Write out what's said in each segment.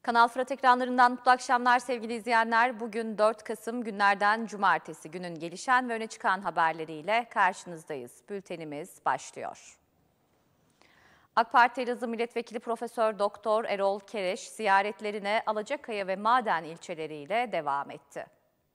Kanal Fırat ekranlarından mutlu akşamlar sevgili izleyenler. Bugün 4 Kasım günlerden cumartesi, günün gelişen ve öne çıkan haberleriyle karşınızdayız. Bültenimiz başlıyor. AK Parti Elazığ Milletvekili Profesör Doktor Erol Keleş ziyaretlerine Alacakaya ve Maden ilçeleriyle devam etti.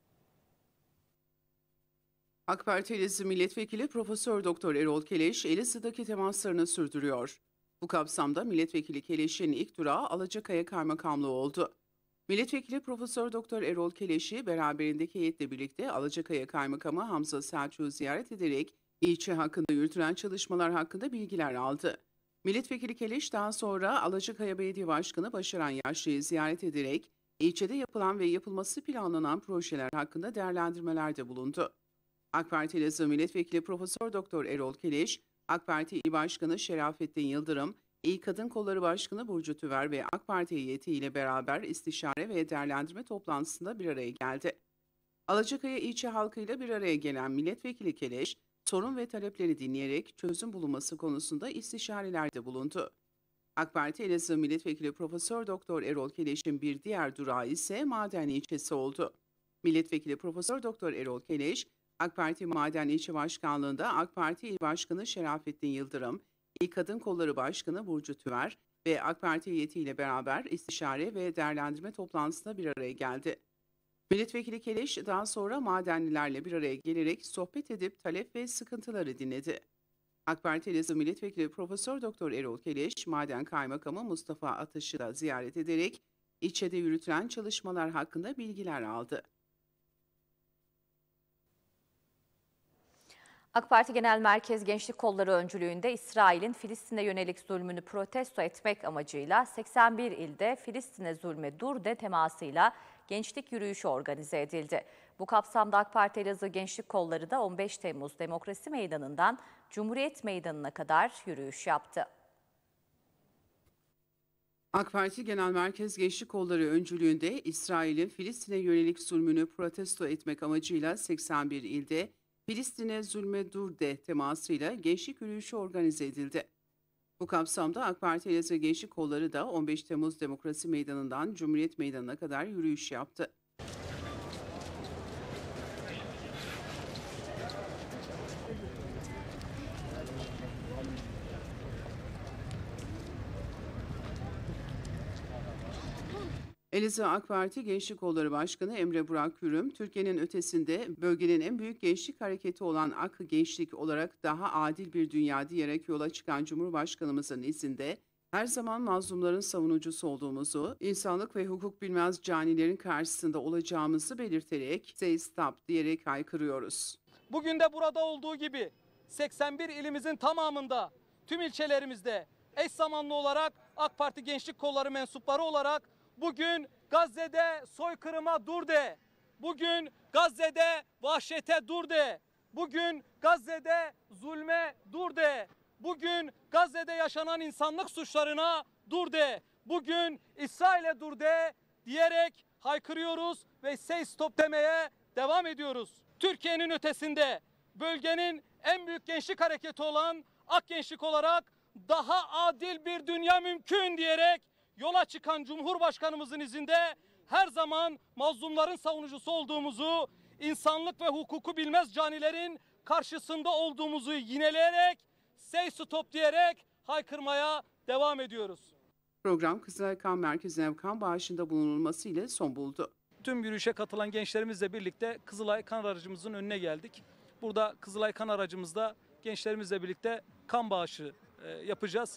AK Parti Elazığ Milletvekili Profesör Doktor Erol Keleş, Elazığ'daki temaslarını sürdürüyor. Bu kapsamda Milletvekili Keleş'in ilk durağı Alacakaya Kaymakamlığı oldu. Milletvekili Profesör Doktor Erol Keleş'i beraberindeki heyetle birlikte Alacakaya Kaymakamı Hamza Selçuk'u ziyaret ederek ilçe hakkında yürütülen çalışmalar hakkında bilgiler aldı. Milletvekili Keleş daha sonra Alacakaya Belediye Başkanı Başaran Yaşlı'yı ziyaret ederek ilçede yapılan ve yapılması planlanan projeler hakkında değerlendirmelerde bulundu. AK Parti Elazığ Milletvekili Profesör Doktor Erol Keleş, AK Parti İl Başkanı Şerafettin Yıldırım, İl Kadın Kolları Başkanı Burcu Tüver ve AK Parti heyetiyle beraber istişare ve değerlendirme toplantısında bir araya geldi. Alacakaya ilçe halkıyla bir araya gelen Milletvekili Keleş, sorun ve talepleri dinleyerek çözüm bulunması konusunda istişarelerde bulundu. AK Parti Elazığ Milletvekili Profesör Doktor Erol Keleş'in bir diğer durağı ise Maden ilçesi oldu. Milletvekili Profesör Doktor Erol Keleş, AK Parti Maden İlçe Başkanlığı'nda AK Parti İl Başkanı Şerafettin Yıldırım, İl Kadın Kolları Başkanı Burcu Tüver ve AK Parti heyetiyle beraber istişare ve değerlendirme toplantısına bir araya geldi. Milletvekili Keleş daha sonra madenlilerle bir araya gelerek sohbet edip talep ve sıkıntıları dinledi. AK Parti Elazığ Milletvekili Profesör Doktor Erol Keleş, Maden Kaymakamı Mustafa Ataş'ı da ziyaret ederek ilçede yürütülen çalışmalar hakkında bilgiler aldı. AK Parti Genel Merkez Gençlik Kolları öncülüğünde İsrail'in Filistin'e yönelik zulmünü protesto etmek amacıyla 81 ilde Filistin'e zulme dur de temasıyla gençlik yürüyüşü organize edildi. Bu kapsamda AK Parti Elazığ Gençlik Kolları da 15 Temmuz Demokrasi Meydanı'ndan Cumhuriyet Meydanı'na kadar yürüyüş yaptı. AK Parti Genel Merkez Gençlik Kolları öncülüğünde İsrail'in Filistin'e yönelik zulmünü protesto etmek amacıyla 81 ilde Filistin'e zulme dur de temasıyla gençlik yürüyüşü organize edildi. Bu kapsamda AK Parti Elazığ Gençlik Kolları da 15 Temmuz Demokrasi Meydanı'ndan Cumhuriyet Meydanı'na kadar yürüyüş yaptı. Elazığ AK Parti Gençlik Kolları Başkanı Emre Burak Kürüm, Türkiye'nin ötesinde bölgenin en büyük gençlik hareketi olan AK Gençlik olarak daha adil bir dünya diyerek yola çıkan Cumhurbaşkanımızın izinde her zaman mazlumların savunucusu olduğumuzu, insanlık ve hukuk bilmez canilerin karşısında olacağımızı belirterek "Say stop" diyerek haykırıyoruz. Bugün de burada olduğu gibi 81 ilimizin tamamında, tüm ilçelerimizde eş zamanlı olarak AK Parti Gençlik Kolları mensupları olarak bugün Gazze'de soykırıma dur de, bugün Gazze'de vahşete dur de, bugün Gazze'de zulme dur de, bugün Gazze'de yaşanan insanlık suçlarına dur de, bugün İsrail'e dur de diyerek haykırıyoruz ve say stop demeye devam ediyoruz. Türkiye'nin ötesinde bölgenin en büyük gençlik hareketi olan AK Gençlik olarak daha adil bir dünya mümkün diyerek yola çıkan Cumhurbaşkanımızın izinde her zaman mazlumların savunucusu olduğumuzu, insanlık ve hukuku bilmez canilerin karşısında olduğumuzu yineleyerek, say stop diyerek haykırmaya devam ediyoruz. Program Kızılay Kan Merkezi'ne kan bağışında bulunulması ile son buldu. Tüm yürüyüşe katılan gençlerimizle birlikte Kızılay kan aracımızın önüne geldik. Burada Kızılay kan aracımızda gençlerimizle birlikte kan bağışı yapacağız.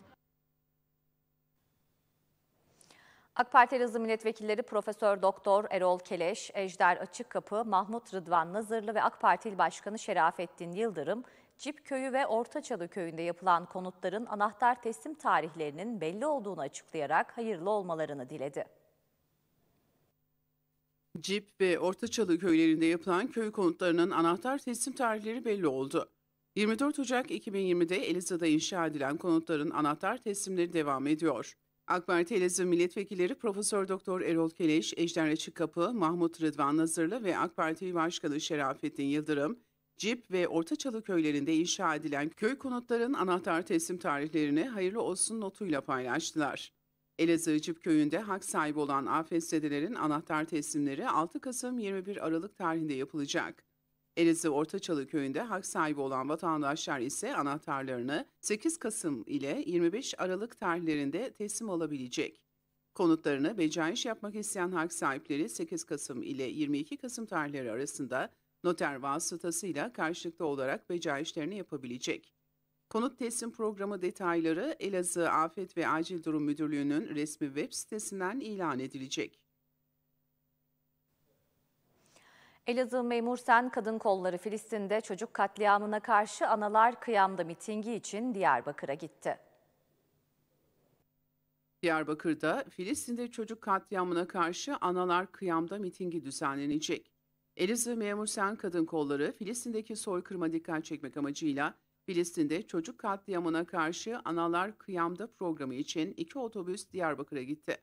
AK Parti Elazığ Milletvekilleri Profesör Doktor Erol Keleş, Ejder Açıkkapı, Mahmut Rıdvan Nazırlı ve AK Parti İl Başkanı Şerafettin Yıldırım, Cip Köyü ve Ortaçalı Köyü'nde yapılan konutların anahtar teslim tarihlerinin belli olduğunu açıklayarak hayırlı olmalarını diledi. Cip ve Ortaçalı köylerinde yapılan köy konutlarının anahtar teslim tarihleri belli oldu. 24 Ocak 2020'de Elazığ'da inşa edilen konutların anahtar teslimleri devam ediyor. AK Parti Elazığ Milletvekilleri Profesör Doktor Erol Keleş, Ejder Açıkkapı, Mahmut Rıdvan Nazırlı ve AK Parti Başkanı Şerafettin Yıldırım, Cip ve Ortaçalı köylerinde inşa edilen köy konutların anahtar teslim tarihlerini hayırlı olsun notuyla paylaştılar. Elazığ Cipköy'ünde hak sahibi olan afetzedelerin anahtar teslimleri 6 Kasım 21 Aralık tarihinde yapılacak. Elazığ Ortaçalı köyünde hak sahibi olan vatandaşlar ise anahtarlarını 8 Kasım ile 25 Aralık tarihlerinde teslim alabilecek. Konutlarını becaiş yapmak isteyen hak sahipleri 8 Kasım ile 22 Kasım tarihleri arasında noter vasıtasıyla karşılıklı olarak becaişlerini yapabilecek. Konut teslim programı detayları Elazığ Afet ve Acil Durum Müdürlüğü'nün resmi web sitesinden ilan edilecek. Elazığ Memur Sen Kadın Kolları Filistin'de çocuk katliamına karşı Analar Kıyam'da mitingi için Diyarbakır'a gitti. Diyarbakır'da Filistin'de çocuk katliamına karşı Analar Kıyam'da mitingi düzenlenecek. Elazığ Memur Sen Kadın Kolları Filistin'deki soykırıma dikkat çekmek amacıyla Filistin'de çocuk katliamına karşı Analar Kıyam'da programı için 2 otobüs Diyarbakır'a gitti.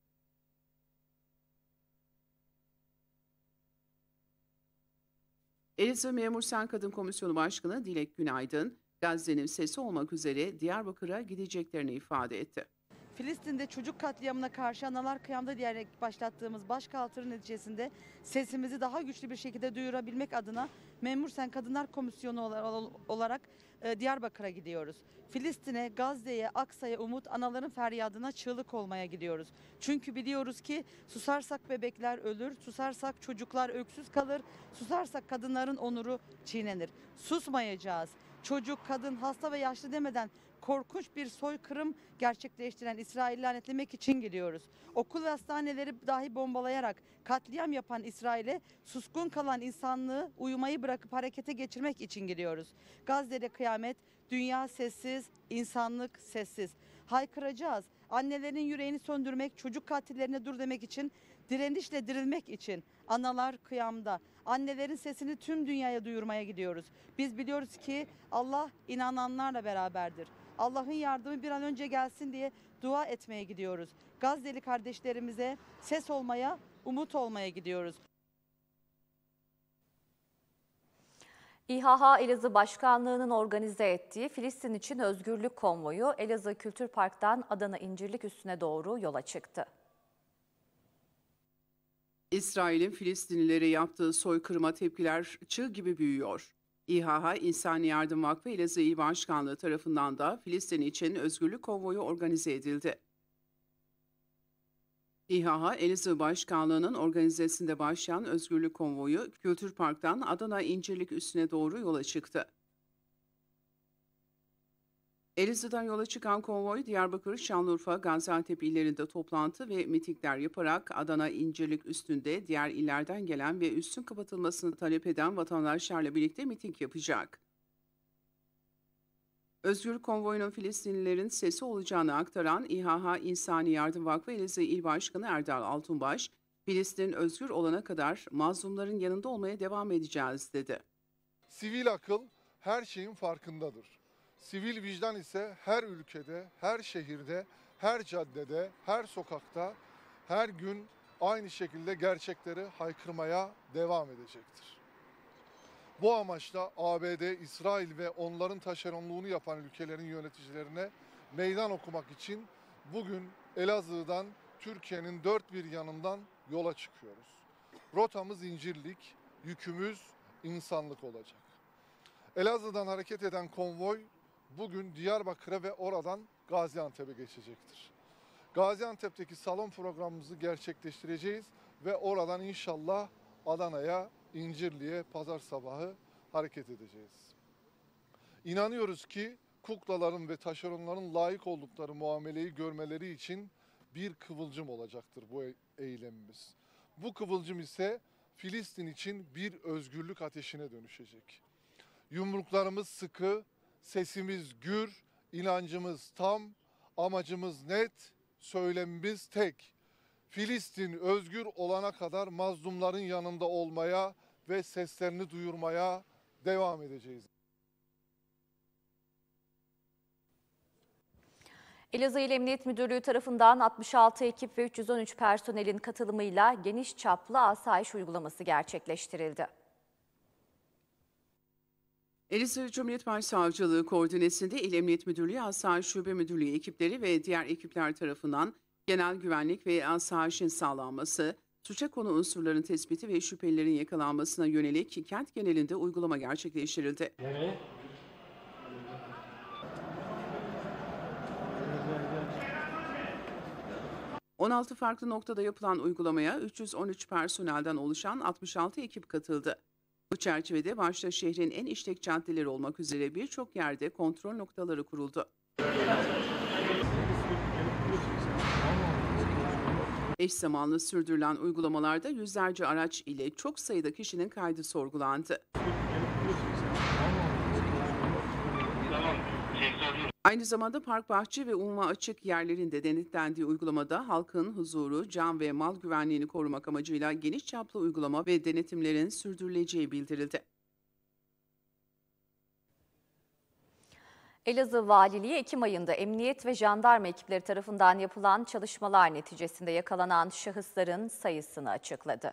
Elazığ Memur Sen Kadın Komisyonu Başkanı Dilek Günaydın, Gazze'nin sesi olmak üzere Diyarbakır'a gideceklerini ifade etti. Filistin'de çocuk katliamına karşı Analar Kıyam'da diyerek başlattığımız başkaldırı neticesinde sesimizi daha güçlü bir şekilde duyurabilmek adına Memur Sen Kadınlar Komisyonu olarak Diyarbakır'a gidiyoruz. Filistin'e, Gazze'ye, Aksa'ya umut, anaların feryadına çığlık olmaya gidiyoruz. Çünkü biliyoruz ki susarsak bebekler ölür, susarsak çocuklar öksüz kalır, susarsak kadınların onuru çiğnenir. Susmayacağız. Çocuk, kadın, hasta ve yaşlı demeden korkunç bir soykırım gerçekleştiren İsrail'i lanetlemek için gidiyoruz. Okul ve hastaneleri dahi bombalayarak katliam yapan İsrail'e suskun kalan insanlığı uyumayı bırakıp harekete geçirmek için gidiyoruz. Gazze'de kıyamet, dünya sessiz, insanlık sessiz. Haykıracağız. Annelerin yüreğini söndürmek, çocuk katillerine dur demek için, direnişle dirilmek için Analar Kıyam'da annelerin sesini tüm dünyaya duyurmaya gidiyoruz. Biz biliyoruz ki Allah inananlarla beraberdir. Allah'ın yardımı bir an önce gelsin diye dua etmeye gidiyoruz. Gazze'li kardeşlerimize ses olmaya, umut olmaya gidiyoruz. İHH Elazığ Başkanlığı'nın organize ettiği Filistin için Özgürlük Konvoyu Elazığ Kültür Park'tan Adana İncirlik Üssü'ne doğru yola çıktı. İsrail'in Filistinlilere yaptığı soykırıma tepkiler çığ gibi büyüyor. İHH İnsani Yardım Vakfı Elazığ İl Başkanlığı tarafından da Filistin için Özgürlük Konvoyu organize edildi. İHH Elazığ Başkanlığı'nın organizesinde başlayan Özgürlük Konvoyu Kültür Park'tan Adana İncirlik Üssü'ne doğru yola çıktı. Elazığ'dan yola çıkan konvoy Diyarbakır, Şanlıurfa, Gaziantep illerinde toplantı ve mitingler yaparak Adana İncirlik Üssü'nde diğer illerden gelen ve üssün kapatılmasını talep eden vatandaşlarla birlikte miting yapacak. Özgürlük Konvoyu'nun Filistinlilerin sesi olacağını aktaran İHH İnsani Yardım Vakfı Elazığ İl Başkanı Erdal Altunbaş, Filistin özgür olana kadar mazlumların yanında olmaya devam edeceğiz dedi. Sivil akıl her şeyin farkındadır. Sivil vicdan ise her ülkede, her şehirde, her caddede, her sokakta, her gün aynı şekilde gerçekleri haykırmaya devam edecektir. Bu amaçla ABD, İsrail ve onların taşeronluğunu yapan ülkelerin yöneticilerine meydan okumak için bugün Elazığ'dan Türkiye'nin dört bir yanından yola çıkıyoruz. Rotamız İncirlik, yükümüz insanlık olacak. Elazığ'dan hareket eden konvoy bugün Diyarbakır'a ve oradan Gaziantep'e geçecektir. Gaziantep'teki salon programımızı gerçekleştireceğiz ve oradan inşallah Adana'ya, İncirli'ye pazar sabahı hareket edeceğiz. İnanıyoruz ki kuklaların ve taşeronların layık oldukları muameleyi görmeleri için bir kıvılcım olacaktır bu eylemimiz. Bu kıvılcım ise Filistin için bir özgürlük ateşine dönüşecek. Yumruklarımız sıkı, sesimiz gür, inancımız tam, amacımız net, söylemimiz tek. Filistin özgür olana kadar mazlumların yanında olmaya ve seslerini duyurmaya devam edeceğiz. Elazığ İl Emniyet Müdürlüğü tarafından 66 ekip ve 313 personelin katılımıyla geniş çaplı asayiş uygulaması gerçekleştirildi. Elazığ Cumhuriyet Başsavcılığı koordinesinde İl Emniyet Müdürlüğü, Asayiş Şube Müdürlüğü ekipleri ve diğer ekipler tarafından Genel güvenlik ve asayişin sağlanması, suça konu unsurların tespiti ve şüphelilerin yakalanmasına yönelik kent genelinde uygulama gerçekleştirildi. 16 farklı noktada yapılan uygulamaya 313 personelden oluşan 66 ekip katıldı. Bu çerçevede başta şehrin en işlek caddeleri olmak üzere birçok yerde kontrol noktaları kuruldu. Eş zamanlı sürdürülen uygulamalarda yüzlerce araç ile çok sayıda kişinin kaydı sorgulandı. Aynı zamanda park, bahçe ve umuma açık yerlerinde denetlendiği uygulamada halkın huzuru, can ve mal güvenliğini korumak amacıyla geniş çaplı uygulama ve denetimlerin sürdürüleceği bildirildi. Elazığ Valiliği Ekim ayında emniyet ve jandarma ekipleri tarafından yapılan çalışmalar neticesinde yakalanan şahısların sayısını açıkladı.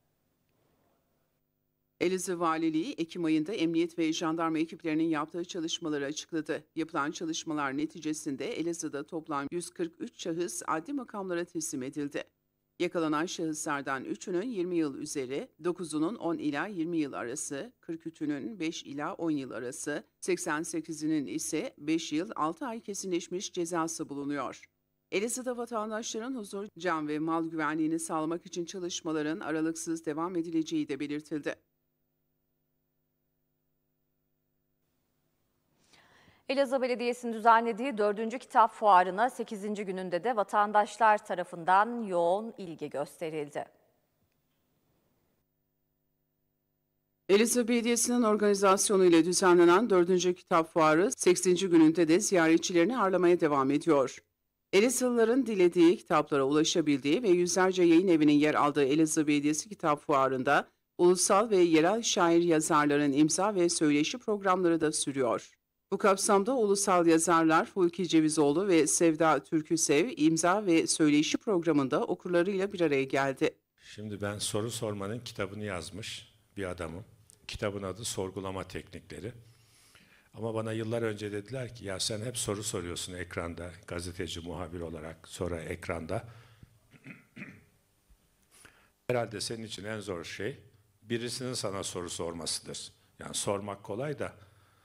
Elazığ Valiliği Ekim ayında emniyet ve jandarma ekiplerinin yaptığı çalışmaları açıkladı. Yapılan çalışmalar neticesinde Elazığ'da toplam 143 şahıs adli makamlara teslim edildi. Yakalanan şahıslardan 3'ünün 20 yıl üzeri, 9'unun 10 ila 20 yıl arası, 43'ünün 5 ila 10 yıl arası, 88'inin ise 5 yıl 6 ay kesinleşmiş cezası bulunuyor. Elazığ'da vatandaşların huzur, can ve mal güvenliğini sağlamak için çalışmaların aralıksız devam edileceği de belirtildi. Elazığ Belediyesi'nin düzenlediği 4. Kitap Fuarı'na 8. gününde de vatandaşlar tarafından yoğun ilgi gösterildi. Elazığ Belediyesi'nin organizasyonu ile düzenlenen 4. Kitap Fuarı 8. gününde de ziyaretçilerini ağırlamaya devam ediyor. Elazığlıların dilediği kitaplara ulaşabildiği ve yüzlerce yayın evinin yer aldığı Elazığ Belediyesi Kitap Fuarı'nda ulusal ve yerel şair yazarların imza ve söyleşi programları da sürüyor. Bu kapsamda ulusal yazarlar Hulki Cevizoğlu ve Sevda Türküsev imza ve söyleşi programında okurlarıyla bir araya geldi. Şimdi ben soru sormanın kitabını yazmış bir adamım. Kitabın adı Sorgulama Teknikleri. Ama bana yıllar önce dediler ki ya sen hep soru soruyorsun ekranda, gazeteci, muhabir olarak, sonra ekranda. Herhalde senin için en zor şey birisinin sana soru sormasıdır. Yani sormak kolay da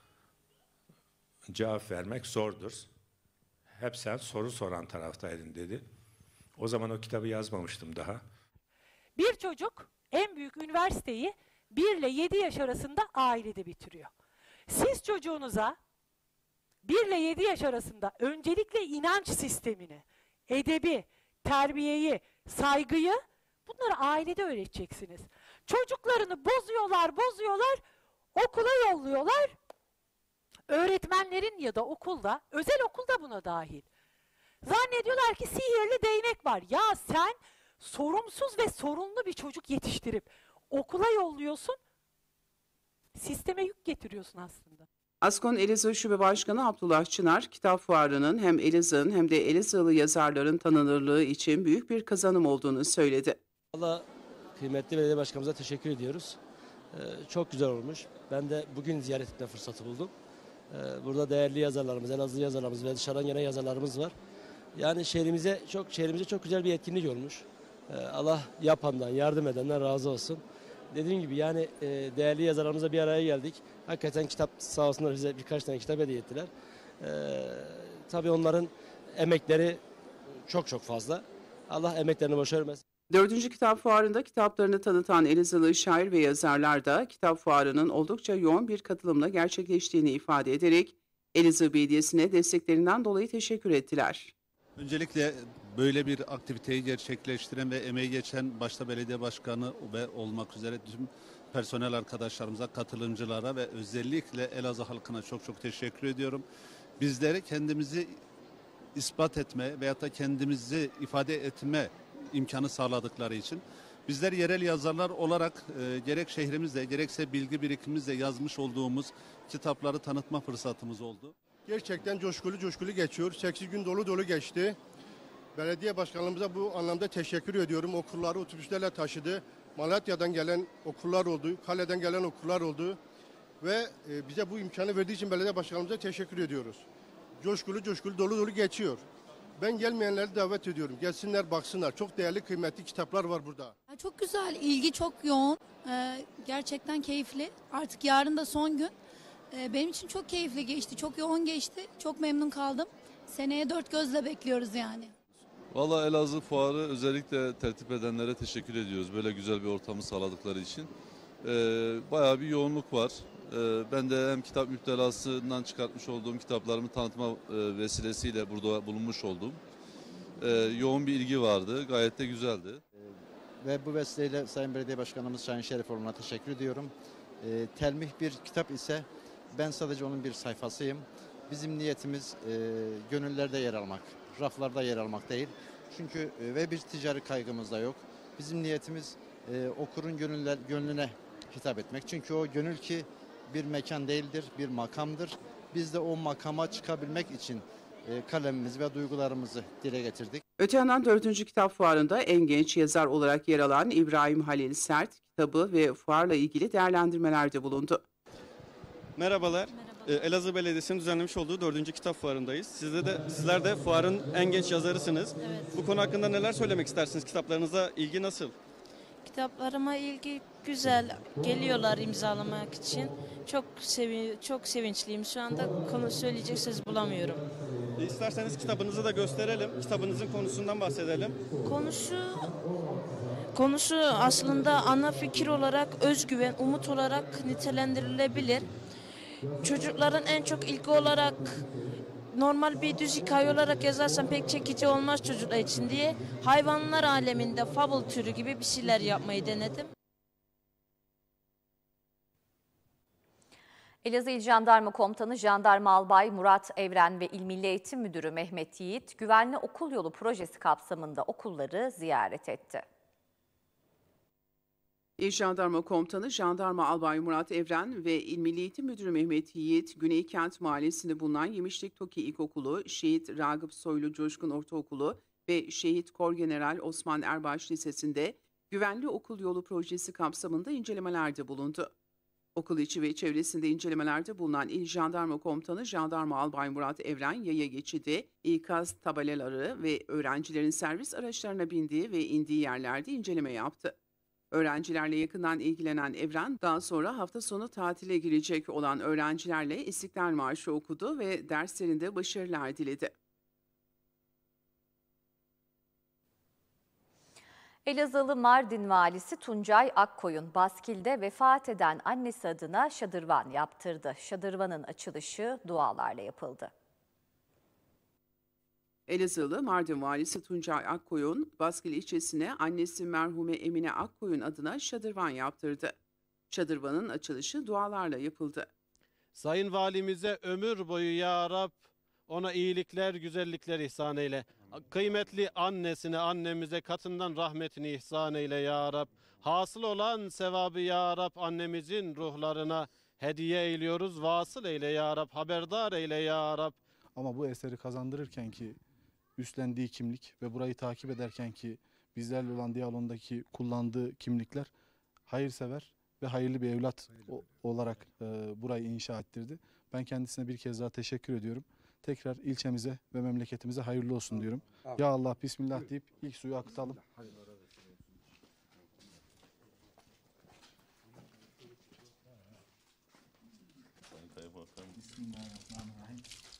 cevap vermek zordur. Hep sen soru soran taraftaydın dedi. O zaman o kitabı yazmamıştım daha. Bir çocuk en büyük üniversiteyi 1 ile 7 yaş arasında ailede bitiriyor. Siz çocuğunuza 1 ile 7 yaş arasında öncelikle inanç sistemini, edebi, terbiyeyi, saygıyı bunları ailede öğreteceksiniz. Çocuklarını bozuyorlar, okula yolluyorlar. Öğretmenlerin ya da okulda, özel okulda buna dahil. Zannediyorlar ki sihirli değnek var. Ya sen sorumsuz ve sorunlu bir çocuk yetiştirip okula yolluyorsun, sisteme yük getiriyorsun aslında. Askon Elazığ Şube Başkanı Abdullah Çınar, Kitap Fuarı'nın hem Elazığ'ın hem de Elazığlı yazarların tanınırlığı için büyük bir kazanım olduğunu söyledi. Vallahi kıymetli belediye başkanımıza teşekkür ediyoruz. Çok güzel olmuş. Ben de bugün ziyaret etme fırsatı buldum. Burada değerli yazarlarımız, Elazığ yazarlarımız ve dışarıdan gelen yazarlarımız var. Yani şehrimize çok güzel bir etkinlik olmuş. Allah yapandan, yardım edenden razı olsun. Dediğim gibi yani değerli yazarlarımızla bir araya geldik. Hakikaten kitap sağ olsunlar bize birkaç tane kitap hediye ettiler. Tabii onların emekleri çok fazla. Allah emeklerini boşa vermesin. 4. Kitap Fuarı'nda kitaplarını tanıtan Elazığlı şair ve yazarlar da Kitap Fuarı'nın oldukça yoğun bir katılımla gerçekleştiğini ifade ederek Elazığ Belediyesi'ne desteklerinden dolayı teşekkür ettiler. Öncelikle böyle bir aktiviteyi gerçekleştiren ve emeği geçen başta belediye başkanı ve olmak üzere tüm personel arkadaşlarımıza, katılımcılara ve özellikle Elazığ halkına çok teşekkür ediyorum. Bizlere kendimizi ispat etme veyahut da kendimizi ifade etme imkanı sağladıkları için bizler yerel yazarlar olarak gerek şehrimizde gerekse bilgi birikimimizle yazmış olduğumuz kitapları tanıtma fırsatımız oldu. Gerçekten coşkulu geçiyor. 8 gün dolu geçti. Belediye başkanlığımıza bu anlamda teşekkür ediyorum. Okulları otobüslerle taşıdı. Malatya'dan gelen okullar oldu, Kale'den gelen okullar oldu ve bize bu imkanı verdiği için belediye başkanlığımıza teşekkür ediyoruz. Coşkulu dolu geçiyor. Ben gelmeyenleri davet ediyorum. Gelsinler baksınlar. Çok değerli kıymetli kitaplar var burada. Çok güzel, ilgi çok yoğun. Gerçekten keyifli. Artık yarın da son gün. Benim için çok keyifli geçti, çok yoğun geçti. Çok memnun kaldım. Seneye dört gözle bekliyoruz yani. Valla Elazığ Fuarı özellikle tertip edenlere teşekkür ediyoruz. Böyle güzel bir ortamı sağladıkları için. Bayağı bir yoğunluk var. Ben de hem kitap müptelasından çıkartmış olduğum kitaplarımı tanıtma vesilesiyle burada bulunmuş oldum. Yoğun bir ilgi vardı. Gayet de güzeldi. Ve bu vesileyle Sayın Belediye Başkanımız Şahin Şerifoğlu'na teşekkür ediyorum. Telmih bir kitap ise ben sadece onun bir sayfasıyım. Bizim niyetimiz gönüllerde yer almak, raflarda yer almak değil. Çünkü ve bir ticari kaygımız da yok. Bizim niyetimiz okurun gönlüne hitap etmek. Çünkü o gönül ki bir mekan değildir, bir makamdır. Biz de o makama çıkabilmek için kalemimizi ve duygularımızı dile getirdik. Öte yandan 4. Kitap Fuarı'nda en genç yazar olarak yer alan İbrahim Halil Sert, kitabı ve fuarla ilgili değerlendirmelerde bulundu. Merhabalar. Elazığ Belediyesi'nin düzenlemiş olduğu 4. Kitap Fuarı'ndayız. Sizler de fuarın en genç yazarısınız. Evet. Bu konu hakkında neler söylemek istersiniz? Kitaplarınıza ilgi nasıl? Kitaplarıma ilgi güzel. Geliyorlar imzalamak için. Çok sevinçliyim. Şu anda söyleyecek söz bulamıyorum. İsterseniz kitabınızı da gösterelim. Kitabınızın konusundan bahsedelim. Konusu aslında ana fikir olarak özgüven, umut olarak nitelendirilebilir. Çocukların en çok ilgi olarak normal bir düz hikaye olarak yazarsam pek çekici olmaz çocuklar için diye hayvanlar aleminde fable türü gibi bir şeyler yapmayı denedim. Elazığ İl Jandarma Komutanı Jandarma Albay Murat Evren ve İl Milli Eğitim Müdürü Mehmet Yiğit, Güvenli Okul Yolu projesi kapsamında okulları ziyaret etti. İl Jandarma Komutanı Jandarma Albay Murat Evren ve İl Milli Eğitim Müdürü Mehmet Yiğit, Güneykent Mahallesi'nde bulunan Yemişlik Toki İlkokulu, Şehit Ragıp Soylu Coşkun Ortaokulu ve Şehit Korgeneral Osman Erbaş Lisesi'nde Güvenli Okul Yolu projesi kapsamında incelemelerde bulundu. Okul içi ve çevresinde incelemelerde bulunan İl Jandarma Komutanı Jandarma Albay Murat Evren, yaya geçidi, ikaz tabelaları ve öğrencilerin servis araçlarına bindiği ve indiği yerlerde inceleme yaptı. Öğrencilerle yakından ilgilenen Evren, daha sonra hafta sonu tatile girecek olan öğrencilerle İstiklal Marşı okudu ve derslerinde başarılar diledi. Elazığlı Mardin Valisi Tuncay Akkoyun, Baskil'de vefat eden annesi adına şadırvan yaptırdı. Şadırvanın açılışı dualarla yapıldı. Elazığlı Mardin Valisi Tuncay Akkoyun, Baskil ilçesine annesi merhume Emine Akkoyun adına şadırvan yaptırdı. Şadırvanın açılışı dualarla yapıldı. Sayın Valimize ömür boyu ya Rab ona iyilikler, güzellikler ihsan eyle. Kıymetli annesine, annemize katından rahmetini ihsan eyle ya Rab. Hasıl olan sevabı ya Rab annemizin ruhlarına hediye eyliyoruz. Vasıl eyle ya Rab, haberdar eyle ya Rab. Ama bu eseri kazandırırken ki üstlendiği kimlik ve burayı takip ederken ki bizlerle olan diyalogundaki kullandığı kimlikler hayırsever ve hayırlı bir evlat olarak burayı inşa ettirdi. Ben kendisine bir kez daha teşekkür ediyorum. Tekrar ilçemize ve memleketimize hayırlı olsun diyorum. Ya Allah Bismillah deyip ilk suyu akıtalım. Bismillahirrahmanirrahim.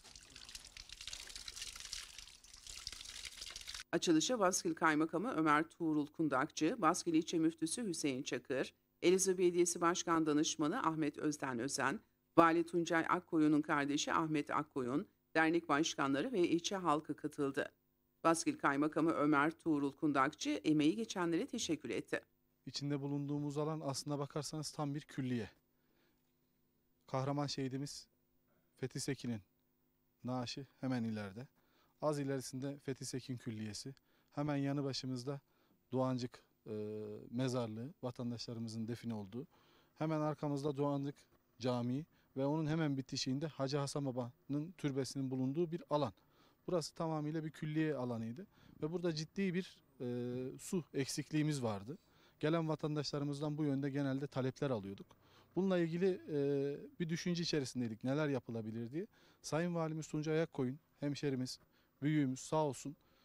Açılışa Baskil Kaymakamı Ömer Tuğrul Kundakçı, Baskil İlçe Müftüsü Hüseyin Çakır, Elazığ Belediyesi Başkan Danışmanı Ahmet Özden Özen, Vali Tuncay Akkoyun'un kardeşi Ahmet Akkoyun, dernek başkanları ve ilçe halkı katıldı. Baskil Kaymakamı Ömer Tuğrul Kundakçı emeği geçenlere teşekkür etti. İçinde bulunduğumuz alan aslına bakarsanız tam bir külliye. Kahraman şehidimiz Fethi Sekin'in naaşı hemen ileride. Az ilerisinde Fethi Sekin Külliyesi. Hemen yanı başımızda Doğancık mezarlığı, vatandaşlarımızın defin olduğu. Hemen arkamızda Doğancık Camii ve onun hemen bitişiğinde Hacı Hasan Baba'nın türbesinin bulunduğu bir alan. Burası tamamıyla bir külliye alanıydı ve burada ciddi bir su eksikliğimiz vardı. Gelen vatandaşlarımızdan bu yönde genelde talepler alıyorduk. Bununla ilgili bir düşünce içerisindeydik, neler yapılabilir diye. Sayın Valimiz Tuncay Akkoyun, hemşerimiz, büyüğümüz sağ olsun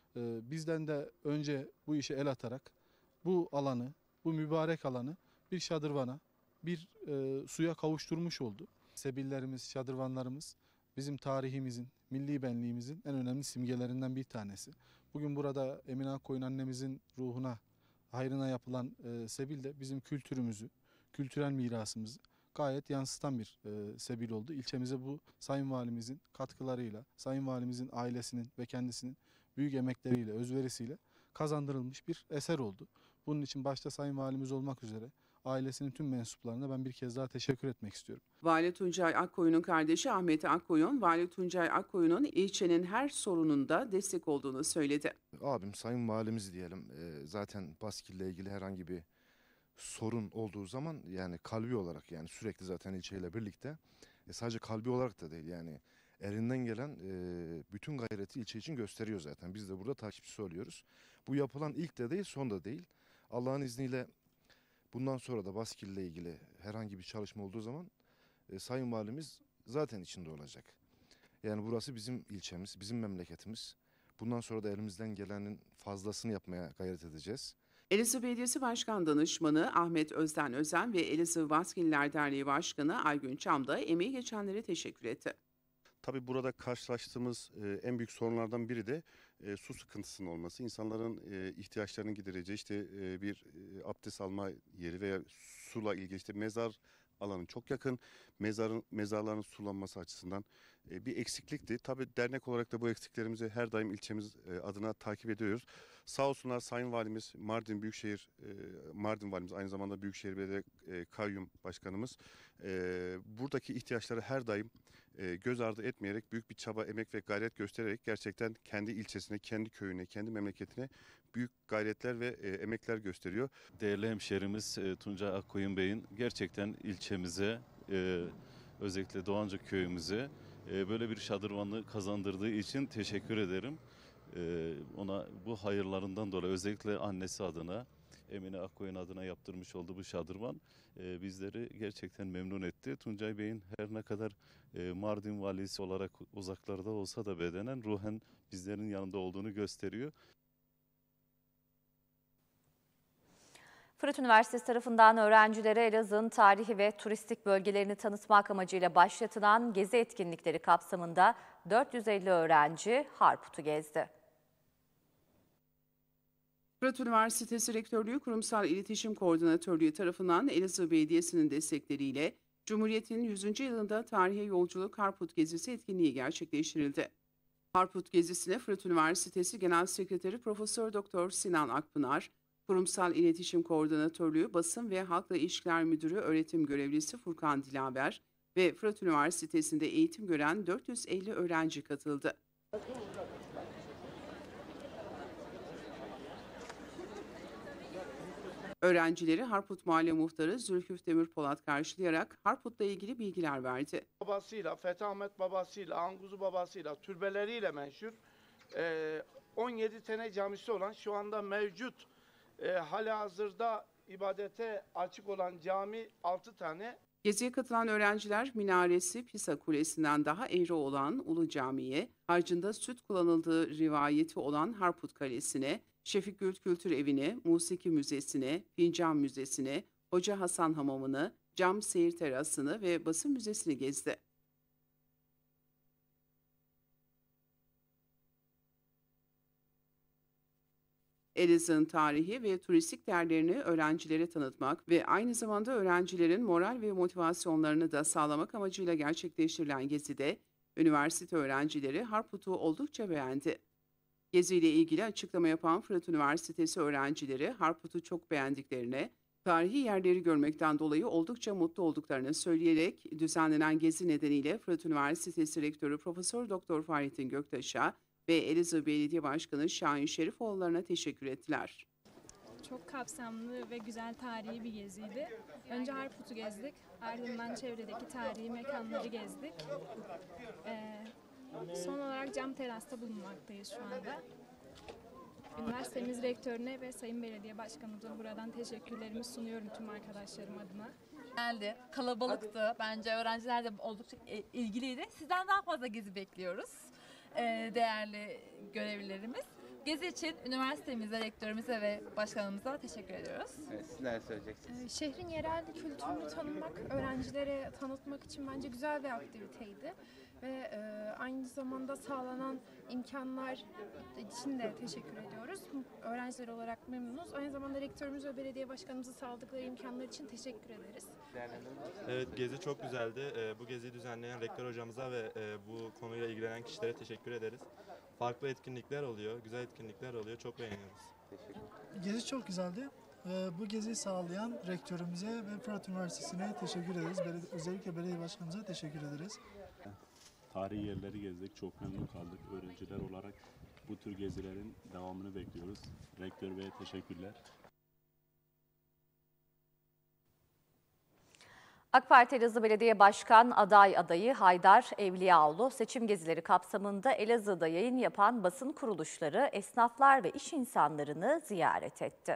Bizden de önce bu işe el atarak bu alanı, bu mübarek alanı bir şadırvana, bir suya kavuşturmuş oldu. Sebillerimiz, şadırvanlarımız bizim tarihimizin, milli benliğimizin en önemli simgelerinden bir tanesi. Bugün burada Emine Akkoyun annemizin ruhuna, hayrına yapılan sebil de bizim kültürümüzü, kültürel mirasımızı gayet yansıtan bir sebil oldu. İlçemize bu Sayın Valimizin katkılarıyla, Sayın Valimizin ailesinin ve kendisinin büyük emekleriyle, özverisiyle kazandırılmış bir eser oldu. Bunun için başta Sayın Valimiz olmak üzere ailesinin tüm mensuplarına ben bir kez daha teşekkür etmek istiyorum. Vali Tuncay Akkoyun'un kardeşi Ahmet Akkoyun, Vali Tuncay Akkoyun'un ilçenin her sorununda destek olduğunu söyledi. Abim Sayın Valimiz diyelim, zaten Baskil'le ilgili herhangi bir sorun olduğu zaman yani kalbi olarak, yani sürekli zaten ilçeyle birlikte, sadece kalbi olarak da değil, yani elinden gelen bütün gayreti ilçe için gösteriyor zaten. Biz de burada takipçisi oluyoruz. Bu yapılan ilk de değil, son da değil. Allah'ın izniyle bundan sonra da Baskil'le ilgili herhangi bir çalışma olduğu zaman Sayın Valimiz zaten içinde olacak. Yani burası bizim ilçemiz, bizim memleketimiz. Bundan sonra da elimizden gelenin fazlasını yapmaya gayret edeceğiz. Elazığ Belediyesi Başkan Danışmanı Ahmet Özden Özen ve Elazığ Baskiller Derneği Başkanı Aygün Çam da emeği geçenlere teşekkür etti. Tabii burada karşılaştığımız en büyük sorunlardan biri de su sıkıntısının olması. İnsanların ihtiyaçlarını gidereceği işte bir abdest alma yeri veya suyla ilgili işte mezar alanı çok yakın. Mezarların sulanması açısından bir eksiklikti. Tabii dernek olarak da bu eksiklerimizi her daim ilçemiz adına takip ediyoruz. Sağ olsunlar Sayın Valimiz, Mardin Valimiz, aynı zamanda Büyükşehir Belediye Kayyum Başkanımız buradaki ihtiyaçları her daim göz ardı etmeyerek büyük bir çaba, emek ve gayret göstererek gerçekten kendi ilçesine, kendi köyüne, kendi memleketine büyük gayretler ve emekler gösteriyor. Değerli hemşerimiz Tuncay Akkoyun Bey'in gerçekten ilçemize, özellikle Doğancı köyümüze böyle bir şadırvanlığı kazandırdığı için teşekkür ederim. Ona bu hayırlarından dolayı özellikle annesi adına, Emine Akkoyun adına yaptırmış olduğu bu şadırvan bizleri gerçekten memnun etti. Tuncay Bey'in her ne kadar Mardin valisi olarak uzaklarda olsa da bedenen ruhen bizlerin yanında olduğunu gösteriyor. Fırat Üniversitesi tarafından öğrencilere Elazığ'ın tarihi ve turistik bölgelerini tanıtmak amacıyla başlatılan gezi etkinlikleri kapsamında 450 öğrenci Harput'u gezdi. Fırat Üniversitesi Rektörlüğü Kurumsal İletişim Koordinatörlüğü tarafından Elazığ Belediyesi'nin destekleriyle Cumhuriyet'in 100. yılında tarihe yolculuk Harput Gezisi etkinliği gerçekleştirildi. Harput Gezisi'ne Fırat Üniversitesi Genel Sekreteri Profesör Doktor Sinan Akpınar, Kurumsal İletişim Koordinatörlüğü Basın ve Halkla İlişkiler Müdürü Öğretim Görevlisi Furkan Dilaver ve Fırat Üniversitesi'nde eğitim gören 450 öğrenci katıldı. Öğrencileri Harput Mahalle Muhtarı Zülküf Demirpolat karşılayarak Harput'la ilgili bilgiler verdi. Babasıyla, Fethi Ahmet babasıyla, Anguzu babasıyla, türbeleriyle meşhur 17 tane camisi olan, şu anda mevcut halihazırda ibadete açık olan cami 6 tane. Geziye katılan öğrenciler minaresi Pisa Kulesi'nden daha eğri olan Ulu Cami'ye, harcında süt kullanıldığı rivayeti olan Harput Kalesi'ne, Şefik Gül Kültür Evi'ne, Musiki Müzesi'ne, Fincan Müzesi'ne, Hoca Hasan Hamamı'nı, Cam Seyir Terası'nı ve Basın Müzesi'ni gezdi. Elazığ'ın tarihi ve turistik değerlerini öğrencilere tanıtmak ve aynı zamanda öğrencilerin moral ve motivasyonlarını da sağlamak amacıyla gerçekleştirilen gezide üniversite öğrencileri Harput'u oldukça beğendi. Geziyle ilgili açıklama yapan Fırat Üniversitesi öğrencileri Harput'u çok beğendiklerine, tarihi yerleri görmekten dolayı oldukça mutlu olduklarını söyleyerek düzenlenen gezi nedeniyle Fırat Üniversitesi Rektörü Profesör Doktor Fahrettin Göktaş'a ve Elazığ Belediye Başkanı Şahin Şerifoğulları'na teşekkür ettiler. Çok kapsamlı ve güzel tarihi bir geziydi. Önce Harput'u gezdik, ardından çevredeki tarihi mekanları gezdik. Son olarak Cam Teras'ta bulunmaktayız şu anda. Üniversitemiz rektörüne ve Sayın Belediye Başkanımıza buradan teşekkürlerimi sunuyorum tüm arkadaşlarım adına. Geldi, kalabalıktı. Bence öğrenciler de oldukça ilgiliydi. Sizden daha fazla gezi bekliyoruz değerli görevlilerimiz. Gezi için üniversitemize, rektörümüze ve başkanımıza teşekkür ediyoruz. Evet, siz neler söyleyeceksiniz? Şehrin yerel kültürünü tanımak, öğrencilere tanıtmak için bence güzel bir aktiviteydi. Ve aynı zamanda sağlanan imkanlar için de teşekkür ediyoruz. Öğrenciler olarak memnunuz. Aynı zamanda rektörümüz ve belediye başkanımıza sağladıkları imkanlar için teşekkür ederiz. Evet, gezi çok güzeldi. Bu geziyi düzenleyen rektör hocamıza ve bu konuyla ilgilenen kişilere teşekkür ederiz. Farklı etkinlikler oluyor, güzel etkinlikler oluyor. Çok beğeniyoruz. Gezi çok güzeldi. Bu geziyi sağlayan rektörümüze ve Fırat Üniversitesi'ne teşekkür ederiz. Özellikle belediye başkanımıza teşekkür ederiz. Tarihi yerleri gezdik, çok memnun kaldık. Öğrenciler olarak bu tür gezilerin devamını bekliyoruz. Rektör Bey'e teşekkürler. AK Parti Elazığ Belediye Başkan adayı Haydar Evliyaoğlu seçim gezileri kapsamında Elazığ'da yayın yapan basın kuruluşları, esnaflar ve iş insanlarını ziyaret etti.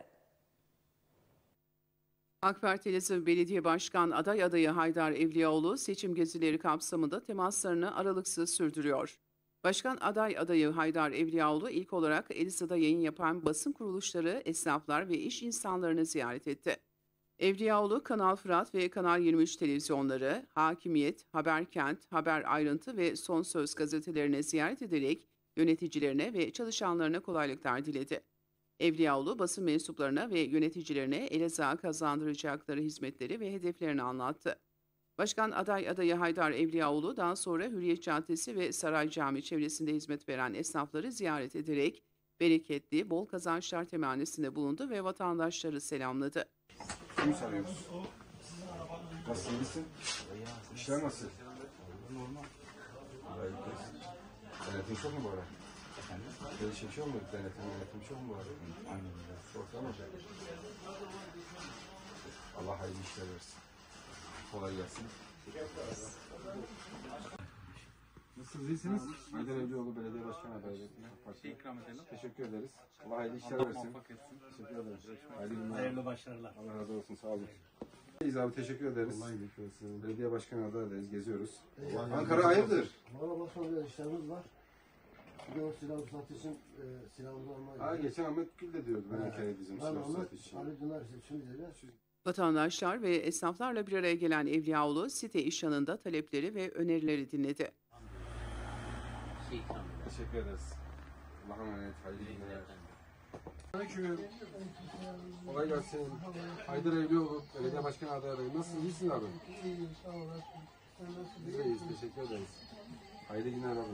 AK Parti Elazığ Belediye Başkan adayı Haydar Evliyaoğlu seçim gezileri kapsamında temaslarını aralıksız sürdürüyor. Başkan adayı Haydar Evliyaoğlu ilk olarak Elazığ'da yayın yapan basın kuruluşları, esnaflar ve iş insanlarını ziyaret etti. Evliyaoğlu, Kanal Fırat ve Kanal 23 televizyonları, Hakimiyet, Haberkent, Haber Ayrıntı ve Son Söz gazetelerine ziyaret ederek yöneticilerine ve çalışanlarına kolaylıklar diledi. Evliyaoğlu, basın mensuplarına ve yöneticilerine Elazığ'a kazandıracakları hizmetleri ve hedeflerini anlattı. Başkan adayı Haydar Evliyaoğlu daha sonra Hürriyet Caddesi ve Saray Camii çevresinde hizmet veren esnafları ziyaret ederek bereketli, bol kazançlar temennisinde bulundu ve vatandaşları selamladı. Kimi sarıyoruz? Nasıl, iyi misin? İşler nasıl? Normal. Denetim çok mu bu ara? Böyle çekiyor mu? Denetim çok mu bu ara? Aynen. Ortalama. Allah hayırlı işler versin. Kolay gelsin. Nasılsınız, iyisiniz? Haydar Evliyaoğlu Belediye Başkanı adayı. İkram edelim. Teşekkür ederiz. Allah hayırlı işler versin. Teşekkür ederiz. Hayırlı günler. Hayırlı başarılar. Allah razı olsun. Sağ olun. İyiyiz abi, teşekkür ederiz. Belediye Başkanı adayındayız, geziyoruz. Ankara hayırdır? Valla başka işlerimiz var. Bir de o silah ruhsat için silahımızı almayı... Geçen Ahmet Gül de diyordu ben ülkeye bizim silah ruhsat için. Vatandaşlar ve esnaflarla bir araya gelen Evliyaoğlu, site iş yanında talepleri ve önerileri dinledi. Teşekkür ederiz. Allah'a emanet. Hayırlı günler. Aleyküm. Kolay gelsin. Haydar Evliyaoğlu Belediye Başkanı adayı. Nasılsın? İyisin abi? İyiyim. Sağ olun. Biz de iyiyiz. Teşekkür ederiz. Hayırlı günler abi.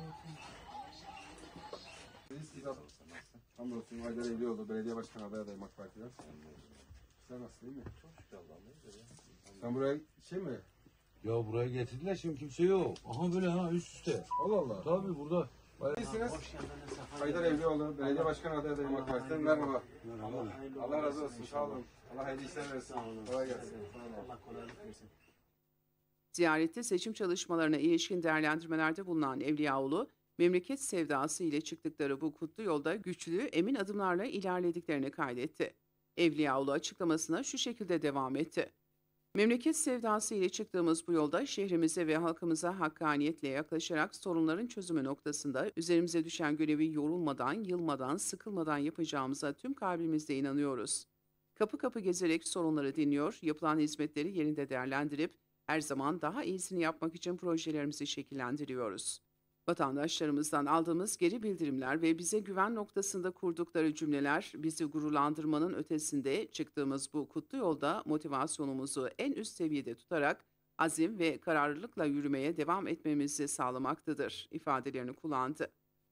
Hamdolsun Haydar Evliyaoğlu Belediye Başkanı adayı AK Parti'den. Sen nasıl, değil mi? Çok şükür Allah'ım. Sen buraya mi? Ya buraya getirdiler, şimdi kimse yok. Aha böyle üst üste. Allah Allah. Tabii burada. İyisiniz. Haydar Evliyaoğlu Belediye Başkanı adayı AK Parti'den. Merhaba. Allah razı olsun. Sağ olun. Allah hayırlı işler versin. Kolay gelsin. Allah kolaylık versin. Ziyarette seçim çalışmalarına ilişkin değerlendirmelerde bulunan Evliyaoğlu, memleket sevdası ile çıktıkları bu kutlu yolda güçlü, emin adımlarla ilerlediklerini kaydetti. Evliyaoğlu açıklamasına şu şekilde devam etti. Memleket sevdası ile çıktığımız bu yolda şehrimize ve halkımıza hakkaniyetle yaklaşarak sorunların çözümü noktasında üzerimize düşen görevi yorulmadan, yılmadan, sıkılmadan yapacağımıza tüm kalbimizle inanıyoruz. Kapı kapı gezerek sorunları dinliyor, yapılan hizmetleri yerinde değerlendirip her zaman daha iyisini yapmak için projelerimizi şekillendiriyoruz. Vatandaşlarımızdan aldığımız geri bildirimler ve bize güven noktasında kurdukları cümleler bizi gururlandırmanın ötesinde çıktığımız bu kutlu yolda motivasyonumuzu en üst seviyede tutarak azim ve kararlılıkla yürümeye devam etmemizi sağlamaktadır ifadelerini kullandı.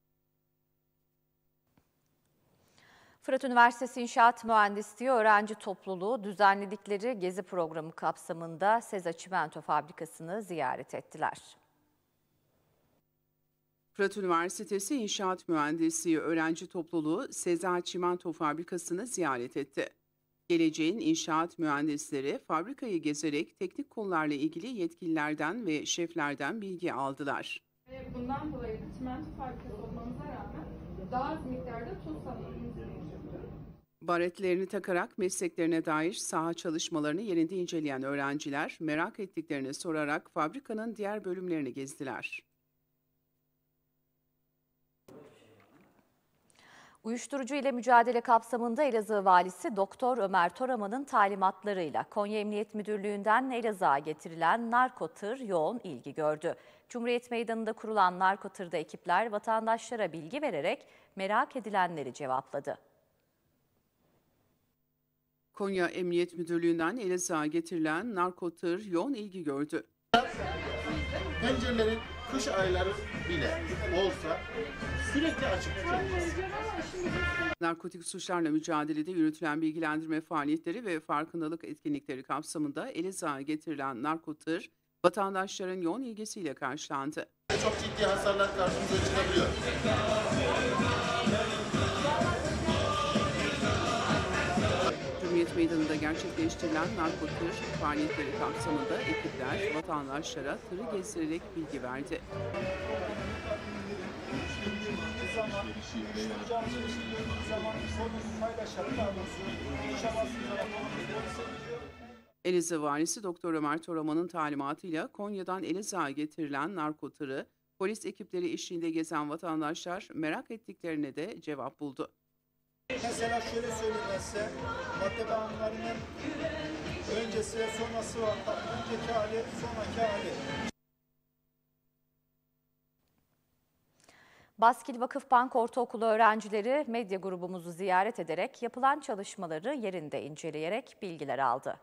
Fırat Üniversitesi İnşaat Mühendisliği öğrenci topluluğu düzenledikleri gezi programı kapsamında Seza Çimento Fabrikası'nı ziyaret ettiler. Fırat Üniversitesi İnşaat Mühendisliği öğrenci topluluğu Seza Çimento Fabrikası'nı ziyaret etti. Geleceğin inşaat mühendisleri fabrikayı gezerek teknik konularla ilgili yetkililerden ve şeflerden bilgi aldılar. Bundan dolayı da çimento fabrikası olmamıza rağmen daha az miktarda tuz sanayimiz mevcuttur. Baretlerini takarak mesleklerine dair saha çalışmalarını yerinde inceleyen öğrenciler merak ettiklerini sorarak fabrikanın diğer bölümlerini gezdiler. Uyuşturucu ile mücadele kapsamında Elazığ Valisi Doktor Ömer Toraman'ın talimatlarıyla Konya Emniyet Müdürlüğü'nden Elazığ'a getirilen narko tır yoğun ilgi gördü. Cumhuriyet Meydanı'nda kurulan narko tırda ekipler vatandaşlara bilgi vererek merak edilenleri cevapladı. Konya Emniyet Müdürlüğü'nden Elazığ'a getirilen narko tır yoğun ilgi gördü. Pencerelerin kış ayları bile olsa sürekli açık tutulması. Narkotik suçlarla mücadelede yürütülen bilgilendirme faaliyetleri ve farkındalık etkinlikleri kapsamında Elazığ'a getirilen narko tır vatandaşların yoğun ilgisiyle karşılandı. Çok ciddi hasarlar karşımıza çıkabiliyor. Cumhuriyet Meydanı'nda gerçekleştirilen narko tır faaliyetleri kapsamında ekipler vatandaşlara tırı gezdirerek bilgi verdi. Elazığ Valisi Doktor Ömer Toraman'ın talimatıyla Konya'dan Elazığ'a getirilen narko tırı polis ekipleri eşliğinde gezen vatandaşlar merak ettiklerine de cevap buldu. Mesela şöyle söyleyeyim ben size, madde bağımlılarının öncesi ve sonrası var. Önceki hali, sonraki hali. Baskil Vakıfbank Ortaokulu öğrencileri medya grubumuzu ziyaret ederek yapılan çalışmaları yerinde inceleyerek bilgiler aldı.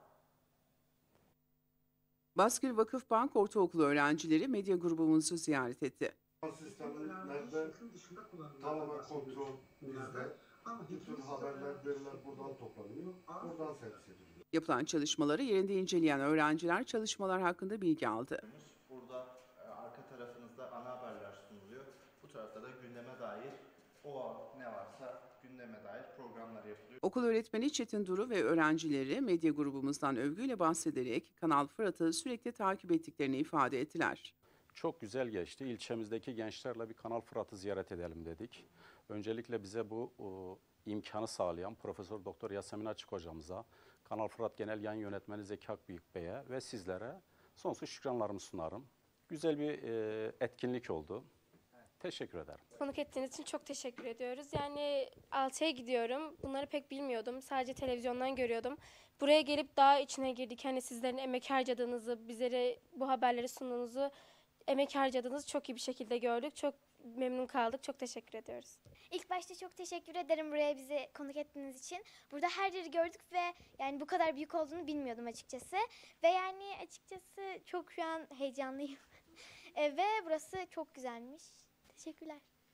Baskil Vakıfbank Ortaokulu öğrencileri medya grubumuzu ziyaret etti. Sistemlerde tamamen kontrol bizde. Bütün haberler, veriler buradan toplanıyor, buradan servis ediliyor. Yapılan çalışmaları yerinde inceleyen öğrenciler çalışmalar hakkında bilgi aldı. Burada arka tarafınızda ana haberler sunuluyor. Bu tarafta da gündeme dair o an ne varsa gündeme dair programlar yapılıyor. Okul öğretmeni Çetin Duru ve öğrencileri medya grubumuzdan övgüyle bahsederek Kanal Fırat'ı sürekli takip ettiklerini ifade ettiler. Çok güzel geçti. İlçemizdeki gençlerle bir Kanal Fırat'ı ziyaret edelim dedik. Öncelikle bize bu imkanı sağlayan Profesör Doktor Yasemin Açık hocamıza, Kanal Fırat Genel Yayın Yönetmeni Zeki Akbüyük Bey'e ve sizlere sonsuz şükranlarımı sunarım. Güzel bir etkinlik oldu. Teşekkür ederim. Konuk ettiğiniz için çok teşekkür ediyoruz. Yani Altı'ya gidiyorum. Bunları pek bilmiyordum. Sadece televizyondan görüyordum. Buraya gelip daha içine girdik. Hani sizlerin emek harcadığınızı, bizlere bu haberleri sunduğunuzu, emek harcadığınızı çok iyi bir şekilde gördük. Çok memnun kaldık. Çok teşekkür ediyoruz. İlk başta çok teşekkür ederim buraya bizi konuk ettiğiniz için. Burada her yeri gördük ve yani bu kadar büyük olduğunu bilmiyordum açıkçası. Ve yani açıkçası çok şu an heyecanlıyım. Ve burası çok güzelmiş. Teşekkürler.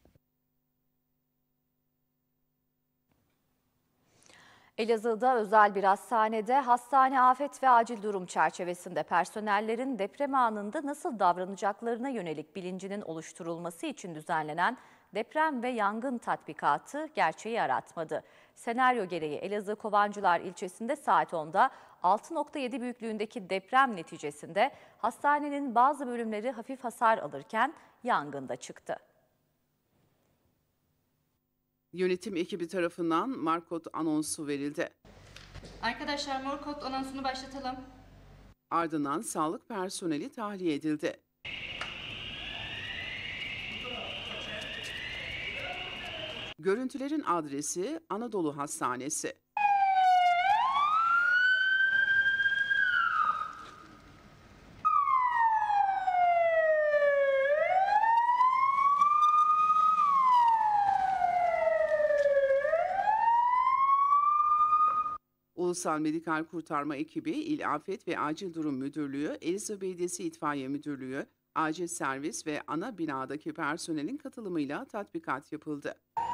Elazığ'da özel bir hastanede hastane afet ve acil durum çerçevesinde personellerin deprem anında nasıl davranacaklarına yönelik bilincinin oluşturulması için düzenlenen deprem ve yangın tatbikatı gerçeği aratmadı. Senaryo gereği Elazığ Kovancılar ilçesinde saat 10'da 6.7 büyüklüğündeki deprem neticesinde hastanenin bazı bölümleri hafif hasar alırken yangında çıktı. Yönetim ekibi tarafından Markot anonsu verildi. Arkadaşlar Markot anonsunu başlatalım. Ardından sağlık personeli tahliye edildi. Görüntülerin adresi Anadolu Hastanesi. Ulusal Medikal Kurtarma Ekibi, İl Afet ve Acil Durum Müdürlüğü, Elazığ Belediyesi İtfaiye Müdürlüğü, Acil Servis ve ana binadaki personelin katılımıyla tatbikat yapıldı.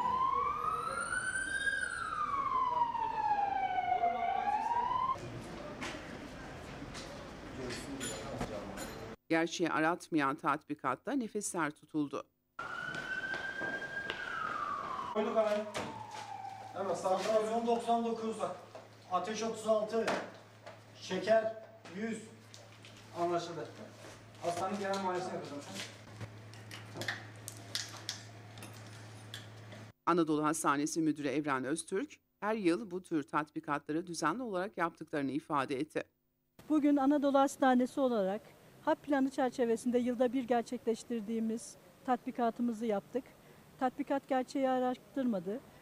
Gerçeği aratmayan tatbikatta nefesler tutuldu. Evet, Tansiyon 99, ateş 36, şeker 100. Anlaşıldı. Hastanın genel muayenesini yapacağım. Anadolu Hastanesi Müdürü Evren Öztürk, her yıl bu tür tatbikatları düzenli olarak yaptıklarını ifade etti. Bugün Anadolu Hastanesi olarak HAP planı çerçevesinde yılda bir gerçekleştirdiğimiz tatbikatımızı yaptık. Tatbikat gerçeği araştırmadı.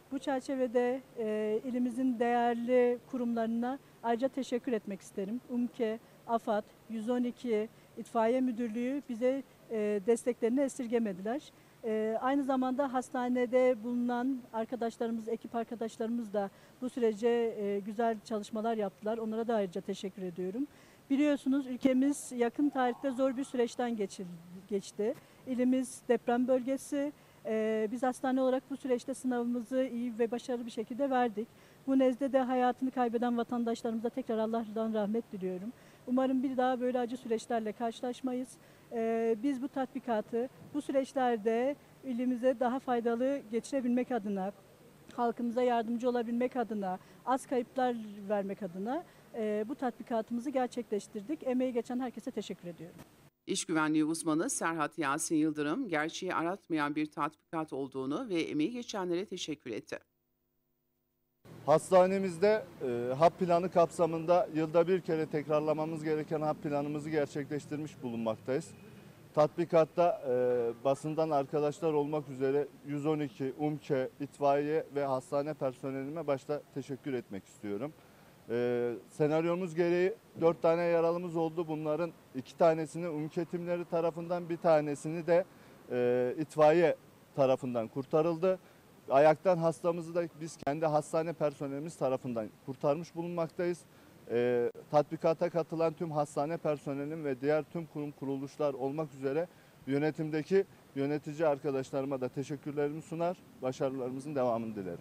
Bu çerçevede ilimizin değerli kurumlarına ayrıca teşekkür etmek isterim. UMKE, AFAD, 112, İtfaiye Müdürlüğü bize desteklerini esirgemediler. Aynı zamanda hastanede bulunan arkadaşlarımız, ekip arkadaşlarımız da bu sürece güzel çalışmalar yaptılar. Onlara da ayrıca teşekkür ediyorum. Biliyorsunuz ülkemiz yakın tarihte zor bir süreçten geçti. İlimiz deprem bölgesi. Biz hastane olarak bu süreçte sınavımızı iyi ve başarılı bir şekilde verdik. Bu nezde de hayatını kaybeden vatandaşlarımıza tekrar Allah'tan rahmet diliyorum. Umarım bir daha böyle acı süreçlerle karşılaşmayız. Biz bu tatbikatı bu süreçlerde ilimize daha faydalı geçirebilmek adına, halkımıza yardımcı olabilmek adına, az kayıplar vermek adına bu tatbikatımızı gerçekleştirdik. Emeği geçen herkese teşekkür ediyorum. İş güvenliği uzmanı Serhat Yasin Yıldırım, gerçeği aratmayan bir tatbikat olduğunu ve emeği geçenlere teşekkür etti. Hastanemizde hap planı kapsamında yılda bir kere tekrarlamamız gereken hap planımızı gerçekleştirmiş bulunmaktayız. Tatbikatta basından arkadaşlar olmak üzere 112, UMKE, itfaiye ve hastane personelime başta teşekkür etmek istiyorum. Senaryomuz gereği 4 tane yaralımız oldu. Bunların 2 tanesini UMKE timleri tarafından, bir tanesini de itfaiye tarafından kurtarıldı. Ayaktan hastamızı da biz kendi hastane personelimiz tarafından kurtarmış bulunmaktayız. Tatbikata katılan tüm hastane personelinin ve diğer tüm kurum kuruluşlar olmak üzere yönetimdeki yönetici arkadaşlarıma da teşekkürlerimi sunar, başarılarımızın devamını dilerim.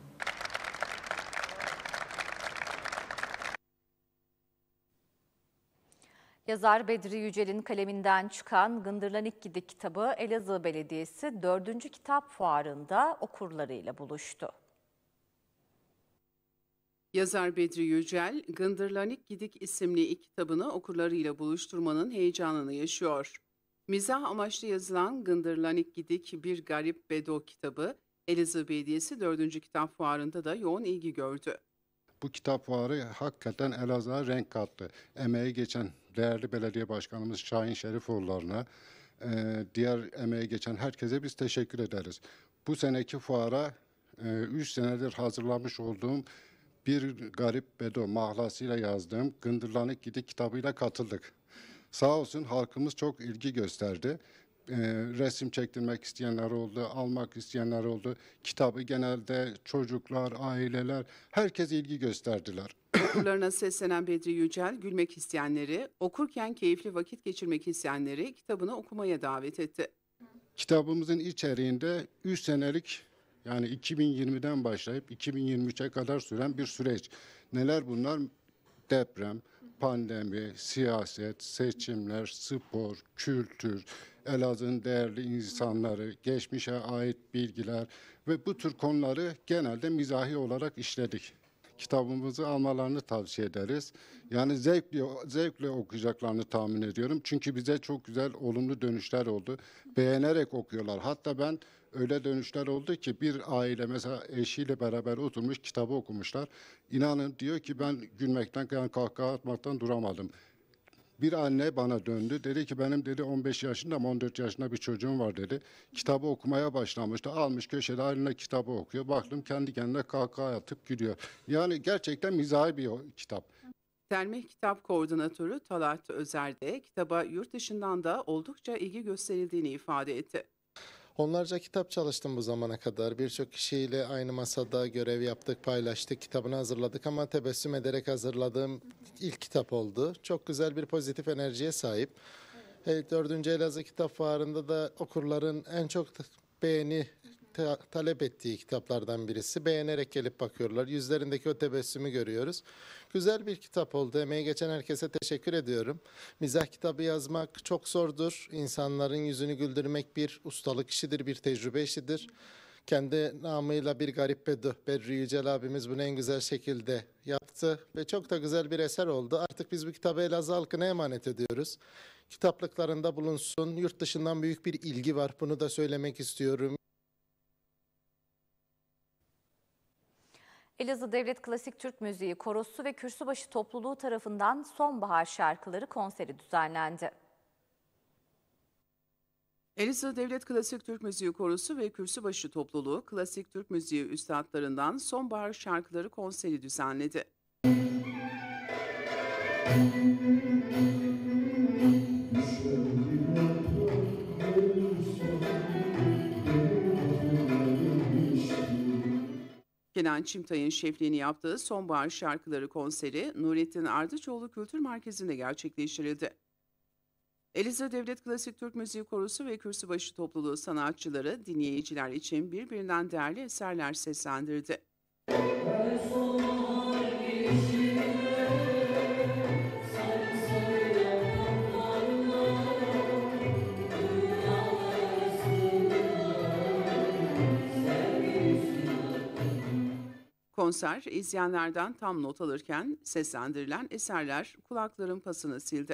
Yazar Bedri Yücel'in kaleminden çıkan Gındırlanik Gidik kitabı Elazığ Belediyesi 4. Kitap Fuarı'nda okurlarıyla buluştu. Yazar Bedri Yücel, Gındırlanik Gidik isimli ilk kitabını okurlarıyla buluşturmanın heyecanını yaşıyor. Mizah amaçlı yazılan Gındırlanik Gidik Bir Garip Bedo kitabı Elazığ Belediyesi 4. Kitap Fuarı'nda da yoğun ilgi gördü. Bu kitap fuarı hakikaten Elazığ'a renk kattı. Emeği geçen değerli belediye başkanımız Şahin Şerifoğulları'na, diğer emeği geçen herkese biz teşekkür ederiz. Bu seneki fuara 3 senedir hazırlamış olduğum Bir Garip Bedo mahlasıyla yazdığım Gındırlanik Gidik kitabıyla katıldık. Sağ olsun halkımız çok ilgi gösterdi. Resim çektirmek isteyenler oldu, almak isteyenler oldu. Kitabı genelde çocuklar, aileler, herkes ilgi gösterdiler. Okurlarına seslenen Bedri Yücel, gülmek isteyenleri, okurken keyifli vakit geçirmek isteyenleri kitabını okumaya davet etti. Kitabımızın içeriğinde 3 senelik, yani 2020'den başlayıp 2023'e kadar süren bir süreç. Neler bunlar? Deprem, pandemi, siyaset, seçimler, spor, kültür, Elazığ'ın değerli insanları, geçmişe ait bilgiler ve bu tür konuları genelde mizahi olarak işledik. Kitabımızı almalarını tavsiye ederiz. Yani zevkle okuyacaklarını tahmin ediyorum. Çünkü bize çok güzel, olumlu dönüşler oldu. Beğenerek okuyorlar. Hatta ben öyle dönüşler oldu ki bir aile mesela eşiyle beraber oturmuş kitabı okumuşlar. İnanın diyor ki ben gülmekten, yani kahkaha atmaktan duramadım. Bir anne bana döndü. Dedi ki benim dedi 15 yaşında ama 14 yaşında bir çocuğum var dedi. Kitabı okumaya başlamıştı. Almış köşede eline kitabı okuyor. Baktım kendi kendine kahkaha atıp gülüyor. Yani gerçekten mizahi bir kitap. Termih Kitap Koordinatörü Talat Özer de kitaba yurt dışından da oldukça ilgi gösterildiğini ifade etti. Onlarca kitap çalıştım bu zamana kadar. Birçok kişiyle aynı masada görev yaptık, paylaştık, kitabını hazırladık ama tebessüm ederek hazırladığım ilk kitap oldu. Çok güzel bir pozitif enerjiye sahip. 4. Elazığ Kitap Fuarı'nda da okurların en çok beğeni talep ettiği kitaplardan birisi. Beğenerek gelip bakıyorlar. Yüzlerindeki o tebessümü görüyoruz. Güzel bir kitap oldu. Emeği geçen herkese teşekkür ediyorum. Mizah kitabı yazmak çok zordur. İnsanların yüzünü güldürmek bir ustalık işidir, bir tecrübe işidir. Kendi namıyla Bir Garip Bedo, Bedri Yücel abimiz bunu en güzel şekilde yaptı ve çok da güzel bir eser oldu. Artık biz bu kitabı Elazığ halkına emanet ediyoruz. Kitaplıklarında bulunsun. Yurt dışından büyük bir ilgi var. Bunu da söylemek istiyorum. Elazığ Devlet Klasik Türk Müziği Korosu ve Kürsübaşı Topluluğu tarafından Sonbahar Şarkıları konseri düzenlendi. Elazığ Devlet Klasik Türk Müziği Korosu ve Kürsübaşı Topluluğu klasik Türk müziği üstadlarından sonbahar şarkıları konseri düzenledi. Kenan Çimtay'ın şefliğini yaptığı Sonbahar Şarkıları konseri Nurettin Ardıçoğlu Kültür Merkezi'nde gerçekleştirildi. Elazığ Devlet Klasik Türk Müziği Korosu ve Kürsübaşı Topluluğu sanatçıları dinleyiciler için birbirinden değerli eserler seslendirdi. Konser, izleyenlerden tam not alırken seslendirilen eserler kulakların pasını sildi.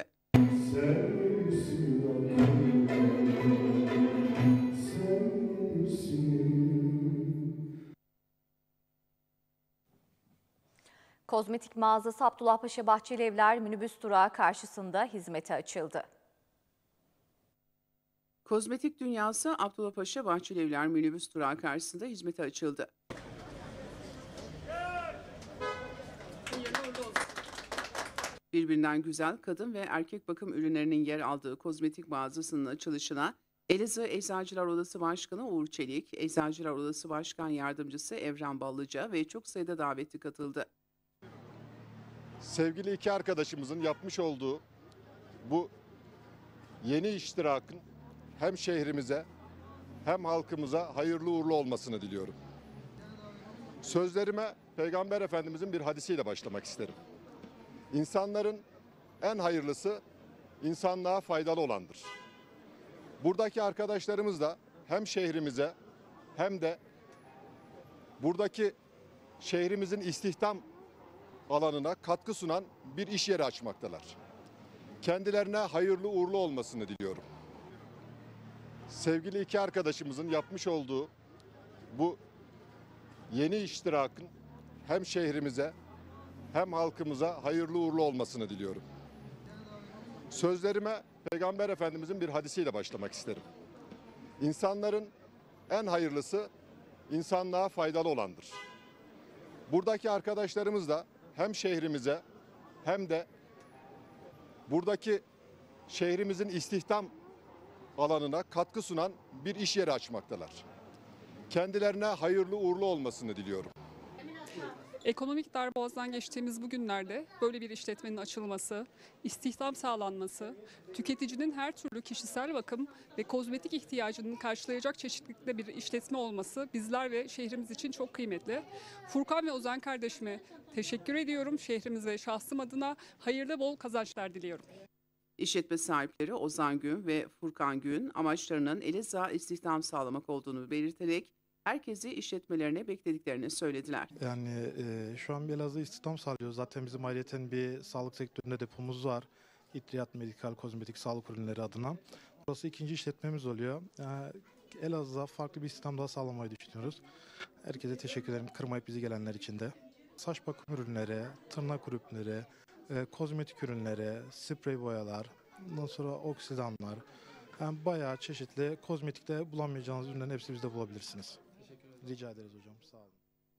Kozmetik mağazası Abdullahpaşa Bahçelievler minibüs durağı karşısında hizmete açıldı. Kozmetik dünyası Abdullahpaşa Bahçelievler minibüs durağı karşısında hizmete açıldı. Birbirinden güzel kadın ve erkek bakım ürünlerinin yer aldığı kozmetik mağazasının açılışına Elazığ Eczacılar Odası Başkanı Uğur Çelik, Eczacılar Odası Başkan Yardımcısı Evren Ballıca ve çok sayıda davetli katıldı. Sevgili iki arkadaşımızın yapmış olduğu bu yeni iştirakın hem şehrimize hem halkımıza hayırlı uğurlu olmasını diliyorum. Sözlerime Peygamber Efendimizin bir hadisiyle başlamak isterim. İnsanların en hayırlısı insanlığa faydalı olandır. Buradaki arkadaşlarımız da hem şehrimize hem de buradaki şehrimizin istihdam alanına katkı sunan bir iş yeri açmaktalar. Kendilerine hayırlı uğurlu olmasını diliyorum. Sevgili iki arkadaşımızın yapmış olduğu bu yeni iştirakın hem şehrimize hem halkımıza hayırlı uğurlu olmasını diliyorum. Sözlerime Peygamber Efendimizin bir hadisiyle başlamak isterim. İnsanların en hayırlısı insanlığa faydalı olandır. Buradaki arkadaşlarımız da hem şehrimize hem de buradaki şehrimizin istihdam alanına katkı sunan bir iş yeri açmaktalar. Kendilerine hayırlı uğurlu olmasını diliyorum. Ekonomik darboğazdan geçtiğimiz bu günlerde böyle bir işletmenin açılması, istihdam sağlanması, tüketicinin her türlü kişisel bakım ve kozmetik ihtiyacını karşılayacak çeşitlilikte bir işletme olması bizler ve şehrimiz için çok kıymetli. Furkan ve Ozan kardeşime teşekkür ediyorum. Şehrimiz ve şahsım adına hayırlı bol kazançlar diliyorum. İşletme sahipleri Ozan Gün ve Furkan Gün amaçlarının Elazığ'a istihdam sağlamak olduğunu belirterek herkesi işletmelerine beklediklerini söylediler. Yani şu an Elazığ istihdam sağlıyoruz. Zaten bizim ayrıyeten bir sağlık sektöründe depomuz var. İtriyat, medikal, kozmetik, sağlık ürünleri adına. Burası ikinci işletmemiz oluyor. Elazığ'a farklı bir istihdam daha sağlamayı düşünüyoruz. Herkese teşekkür ederim. Kırmayıp bizi gelenler için de. Saç bakım ürünleri, tırnak ürünleri, kozmetik ürünleri, sprey boyalar, ondan sonra oksidanlar. Yani bayağı çeşitli kozmetikte bulamayacağınız ürünlerin hepsi bizde bulabilirsiniz. Rica ederiz hocam. Sağ olun.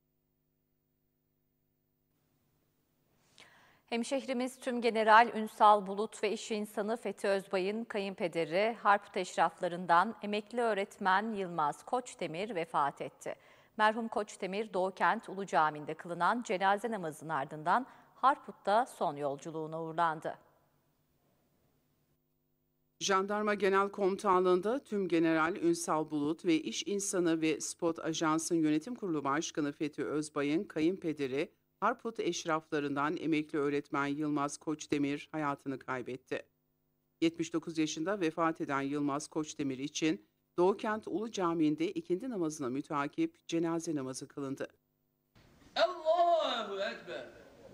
Hemşehrimiz Tümgeneral Ünsal Bulut ve iş insanı Fethi Özbay'ın kayınpederi Harput eşraflarından emekli öğretmen Yılmaz Koçdemir vefat etti. Merhum Koçdemir Doğukent Ulu Camii'nde kılınan cenaze namazının ardından Harput'ta son yolculuğuna uğurlandı. Jandarma Genel Komutanlığı'nda Tümgeneral Ünsal Bulut ve İş İnsanı ve Spot Ajans'ın Yönetim Kurulu Başkanı Fethi Özbay'ın kayınpederi Harput eşraflarından emekli öğretmen Yılmaz Koçdemir hayatını kaybetti. 79 yaşında vefat eden Yılmaz Koçdemir için Doğukent Ulu Camii'nde ikindi namazına mütakip cenaze namazı kılındı. Allahu Ekber.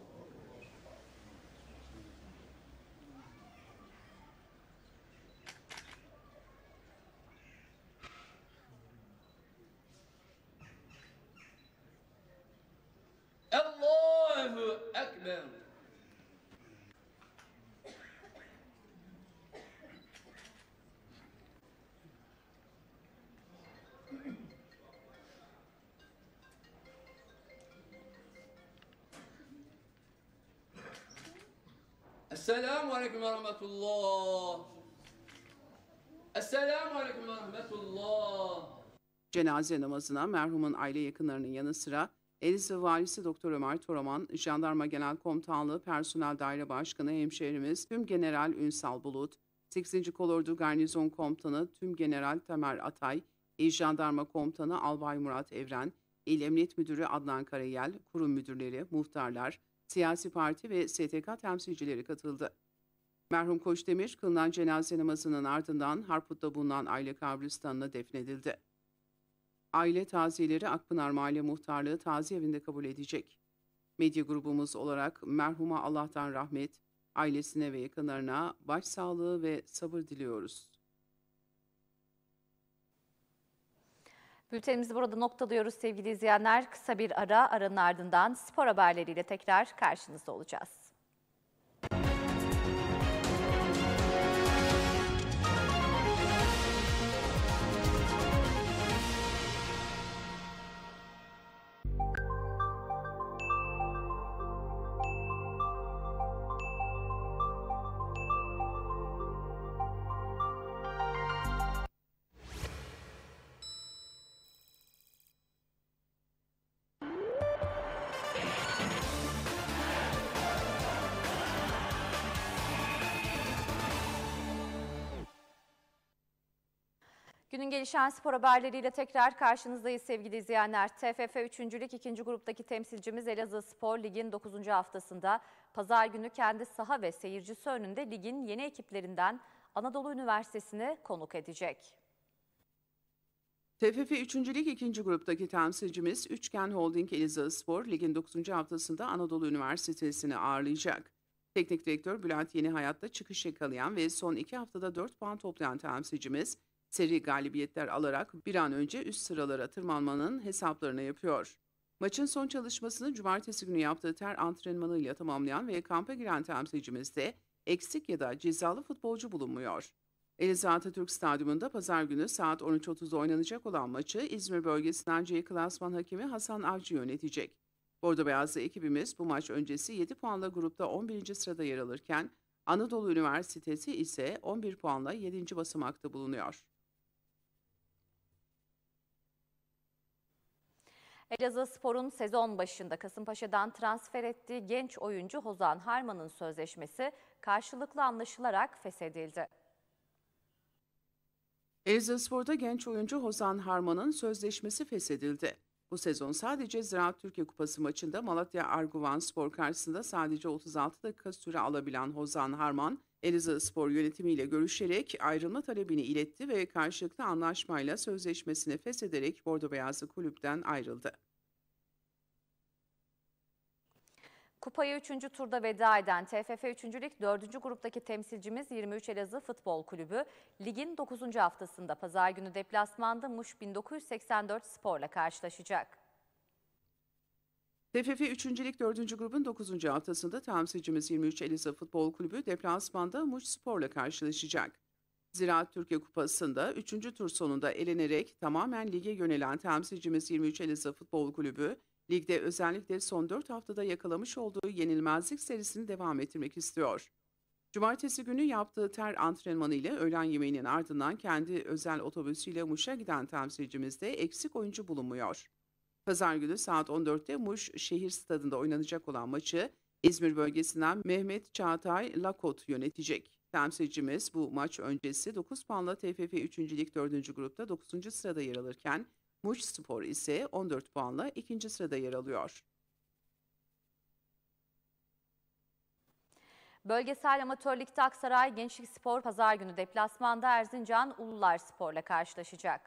Allahu Ekber. Esselamu Aleyküm ve Rahmetullah. Esselamu Aleyküm ve Rahmetullah. Cenaze namazına merhumun aile yakınlarının yanı sıra Elazığ Valisi Doktor Ömer Toraman, Jandarma Genel Komutanlığı Personel Daire Başkanı Hemşehrimiz Tümgeneral Ünsal Bulut, 8. Kolordu Garnizon Komutanı Tümgeneral Tamer Atay, İl Jandarma Komutanı Albay Murat Evren, İl Emniyet Müdürü Adnan Karayel, kurum müdürleri, muhtarlar, siyasi parti ve STK temsilcileri katıldı. Merhum Koçdemir, kılınan cenaze namazının ardından Harput'ta bulunan aile kabristanına defnedildi. Aile taziyeleri Akpınar Mahalle Muhtarlığı taziye evinde kabul edecek. Medya grubumuz olarak merhuma Allah'tan rahmet, ailesine ve yakınlarına başsağlığı ve sabır diliyoruz. Bültenimizi burada noktalıyoruz sevgili izleyenler. Kısa bir aranın ardından spor haberleriyle tekrar karşınızda olacağız. Günün gelişen spor haberleriyle tekrar karşınızdayız sevgili izleyenler. TFF 3. Lig 2. gruptaki temsilcimiz Elazığspor Lig'in 9. haftasında pazar günü kendi saha ve seyircisi önünde ligin yeni ekiplerinden Anadolu Üniversitesi'ni konuk edecek. TFF 3. Lig 2. gruptaki temsilcimiz Üçgen Holding Elazığspor Lig'in 9. haftasında Anadolu Üniversitesi'ni ağırlayacak. Teknik direktör Bülent Yenihayat'ta çıkış yakalayan ve son 2 haftada 4 puan toplayan temsilcimiz, seri galibiyetler alarak bir an önce üst sıralara tırmanmanın hesaplarını yapıyor. Maçın son çalışmasını cumartesi günü yaptığı ter antrenmanıyla tamamlayan ve kampa giren temsilcimizde eksik ya da cezalı futbolcu bulunmuyor. Elazığ Atatürk Stadyumunda pazar günü saat 13.30'da oynanacak olan maçı İzmir bölgesinden C klasman hakemi Hasan Avcı yönetecek. Bordo Beyazlı ekibimiz bu maç öncesi 7 puanla grupta 11. sırada yer alırken Anadolu Üniversitesi ise 11 puanla 7. basamakta bulunuyor. Elazığspor'un sezon başında Kasımpaşa'dan transfer ettiği genç oyuncu Hozan Harman'ın sözleşmesi karşılıklı anlaşılarak feshedildi. Elazığspor'da genç oyuncu Hozan Harman'ın sözleşmesi feshedildi. Bu sezon sadece Ziraat Türkiye Kupası maçında Malatya Arguvanspor karşısında sadece 36 dakika süre alabilen Hozan Harman, Elazığspor yönetimiyle görüşerek ayrılma talebini iletti ve karşılıklı anlaşmayla sözleşmesini feshederek Bordo Beyazlı kulüpten ayrıldı. Kupayı 3. turda veda eden TFF 3. Lig 4. gruptaki temsilcimiz 23 Elazığ Futbol Kulübü, ligin 9. haftasında pazar günü deplasmanda Muş 1984 Spor'la karşılaşacak. TFF 3. Lig 4. grubun 9. haftasında temsilcimiz 23 Elazığ Futbol Kulübü deplasmanda Muş Spor'la karşılaşacak. Ziraat Türkiye Kupası'nda 3. tur sonunda elenerek tamamen lige yönelen temsilcimiz 23 Elazığ Futbol Kulübü, ligde özellikle son 4 haftada yakalamış olduğu yenilmezlik serisini devam ettirmek istiyor. Cumartesi günü yaptığı ter antrenmanı ile öğlen yemeğinin ardından kendi özel otobüsüyle Muş'a giden temsilcimizde eksik oyuncu bulunmuyor. Pazar günü saat 14'te Muş Şehir Stadı'nda oynanacak olan maçı İzmir bölgesinden Mehmet Çağatay Lakot yönetecek. Temsilcimiz bu maç öncesi 9 puanla TFF 3. Lig 4. grupta 9. sırada yer alırken Muş Spor ise 14 puanla 2. sırada yer alıyor. Bölgesel Amatör Lig'de Aksaray Gençlik Spor pazar günü deplasmanda Erzincan Ulular Spor'la karşılaşacak.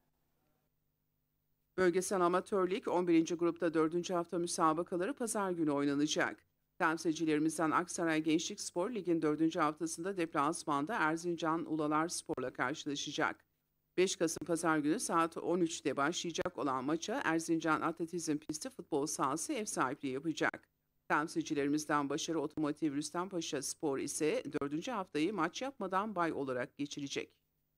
Bölgesel Amatör Lig 11. grupta 4. hafta müsabakaları pazar günü oynanacak. Temsilcilerimizden Aksaray Gençlik Spor Lig'in 4. haftasında deplasmanda Erzincan Ulular Spor'la karşılaşacak. 5 Kasım pazar günü saat 13'te başlayacak olan maça Erzincan Atletizm Pisti futbol sahası ev sahipliği yapacak. Temsilcilerimizden Başarı Otomotiv Rüstempaşa Spor ise 4. haftayı maç yapmadan bay olarak geçirecek.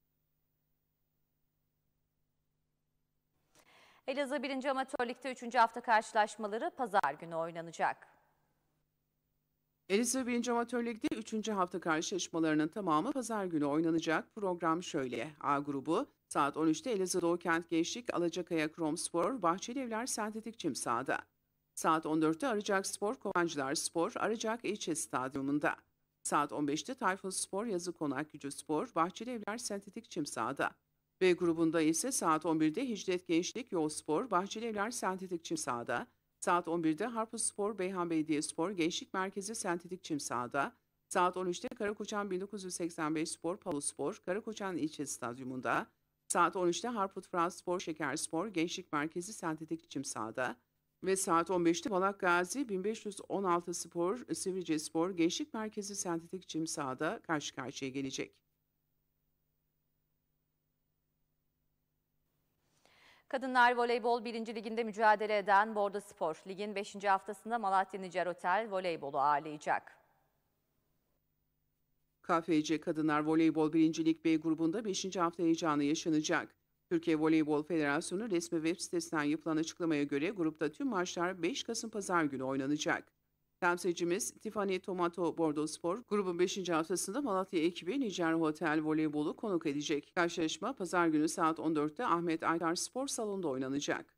Elazığ 1. Amatör Lig'de 3. hafta karşılaşmaları pazar günü oynanacak. Elazığ 1. Amatör Lig'de 3. hafta karşılaşmalarının tamamı pazar günü oynanacak. Program şöyle: A grubu saat 13'te Elazığ Doğukent Gençlik Alacakaya Kromspor Bahçelievler Sentetik Çim Sahada. Saat 14'te Arıcak Spor Kovancılar Spor Arıcak İlçe Stadyumunda. Saat 15'te Tayfun Spor Yazı Konak Gücü Spor Bahçelievler Sentetik Çim Sahada. B grubunda ise saat 11'de Hicret Gençlik Yol Spor Bahçelievler Sentetik Çim Sahada. Saat 11'de Harpuzspor Beyhan Belediyespor Gençlik Merkezi Sentetik Çim Sahada. Saat 13'te Karakoçan 1985 Spor Paluspor Karakoçan İlçe Stadyumunda. Saat 13'te Harput Franspor Şekerspor Gençlik Merkezi Sentetik Çim Sahada. Ve saat 15'te Balak Gazi 1516 Spor Sivrice Spor Gençlik Merkezi Sentetik Çim Sahada karşı karşıya gelecek. Kadınlar Voleybol 1. Liginde mücadele eden Bordo Spor, ligin 5. haftasında Malatya Nicer Otel voleybolu ağırlayacak. KFC Kadınlar Voleybol 1. Lig B grubunda 5. hafta heyecanı yaşanacak. Türkiye Voleybol Federasyonu resmi web sitesinden yapılan açıklamaya göre grupta tüm maçlar 5 Kasım Pazar günü oynanacak. Temsilcimiz Tiffany Tomato Bordo Spor, grubun 5. haftasında Malatya ekibi Nicer Hotel voleybolu konuk edecek. Karşılaşma Pazar günü saat 14'te Ahmet Aytar Spor Salonu'nda oynanacak.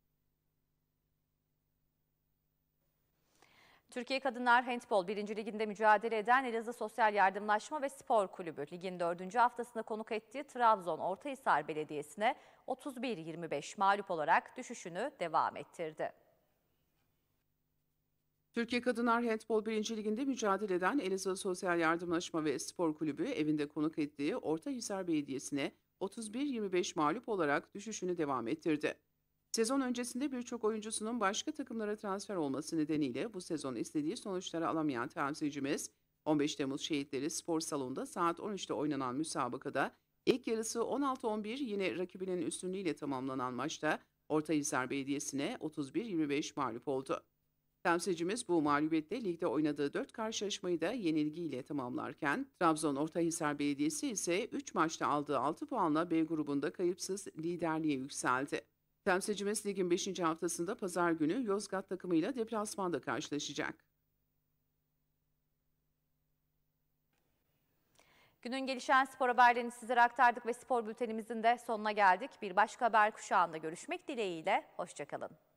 Türkiye Kadınlar Handbol 1. Liginde mücadele eden Elazığ Sosyal Yardımlaşma ve Spor Kulübü, ligin 4. haftasında konuk ettiği Trabzon Ortahisar Belediyesi'ne 31-25 mağlup olarak düşüşünü devam ettirdi. Türkiye Kadınlar Handbol 1. Liginde mücadele eden Elazığ Sosyal Yardımlaşma ve Spor Kulübü evinde konuk ettiği Ortahisar Belediyesi'ne 31-25 mağlup olarak düşüşünü devam ettirdi. Sezon öncesinde birçok oyuncusunun başka takımlara transfer olması nedeniyle bu sezon istediği sonuçları alamayan temsilcimiz 15 Temmuz Şehitleri Spor Salonu'nda saat 13'te oynanan müsabakada ilk yarısı 16-11 yine rakibinin üstünlüğüyle tamamlanan maçta Ortahisar Belediyesi'ne 31-25 mağlup oldu. Temsilcimiz bu mağlubiyetle ligde oynadığı 4 karşılaşmayı da yenilgiyle tamamlarken Trabzon Ortahisar Belediyesi ise 3 maçta aldığı 6 puanla B grubunda kayıpsız liderliğe yükseldi. Temsilcimiz ligin 5. haftasında Pazar günü Yozgat takımıyla deplasmanda karşılaşacak. Günün gelişen spor haberlerini sizlere aktardık ve spor bültenimizin de sonuna geldik. Bir başka haber kuşağında görüşmek dileğiyle, hoşça kalın.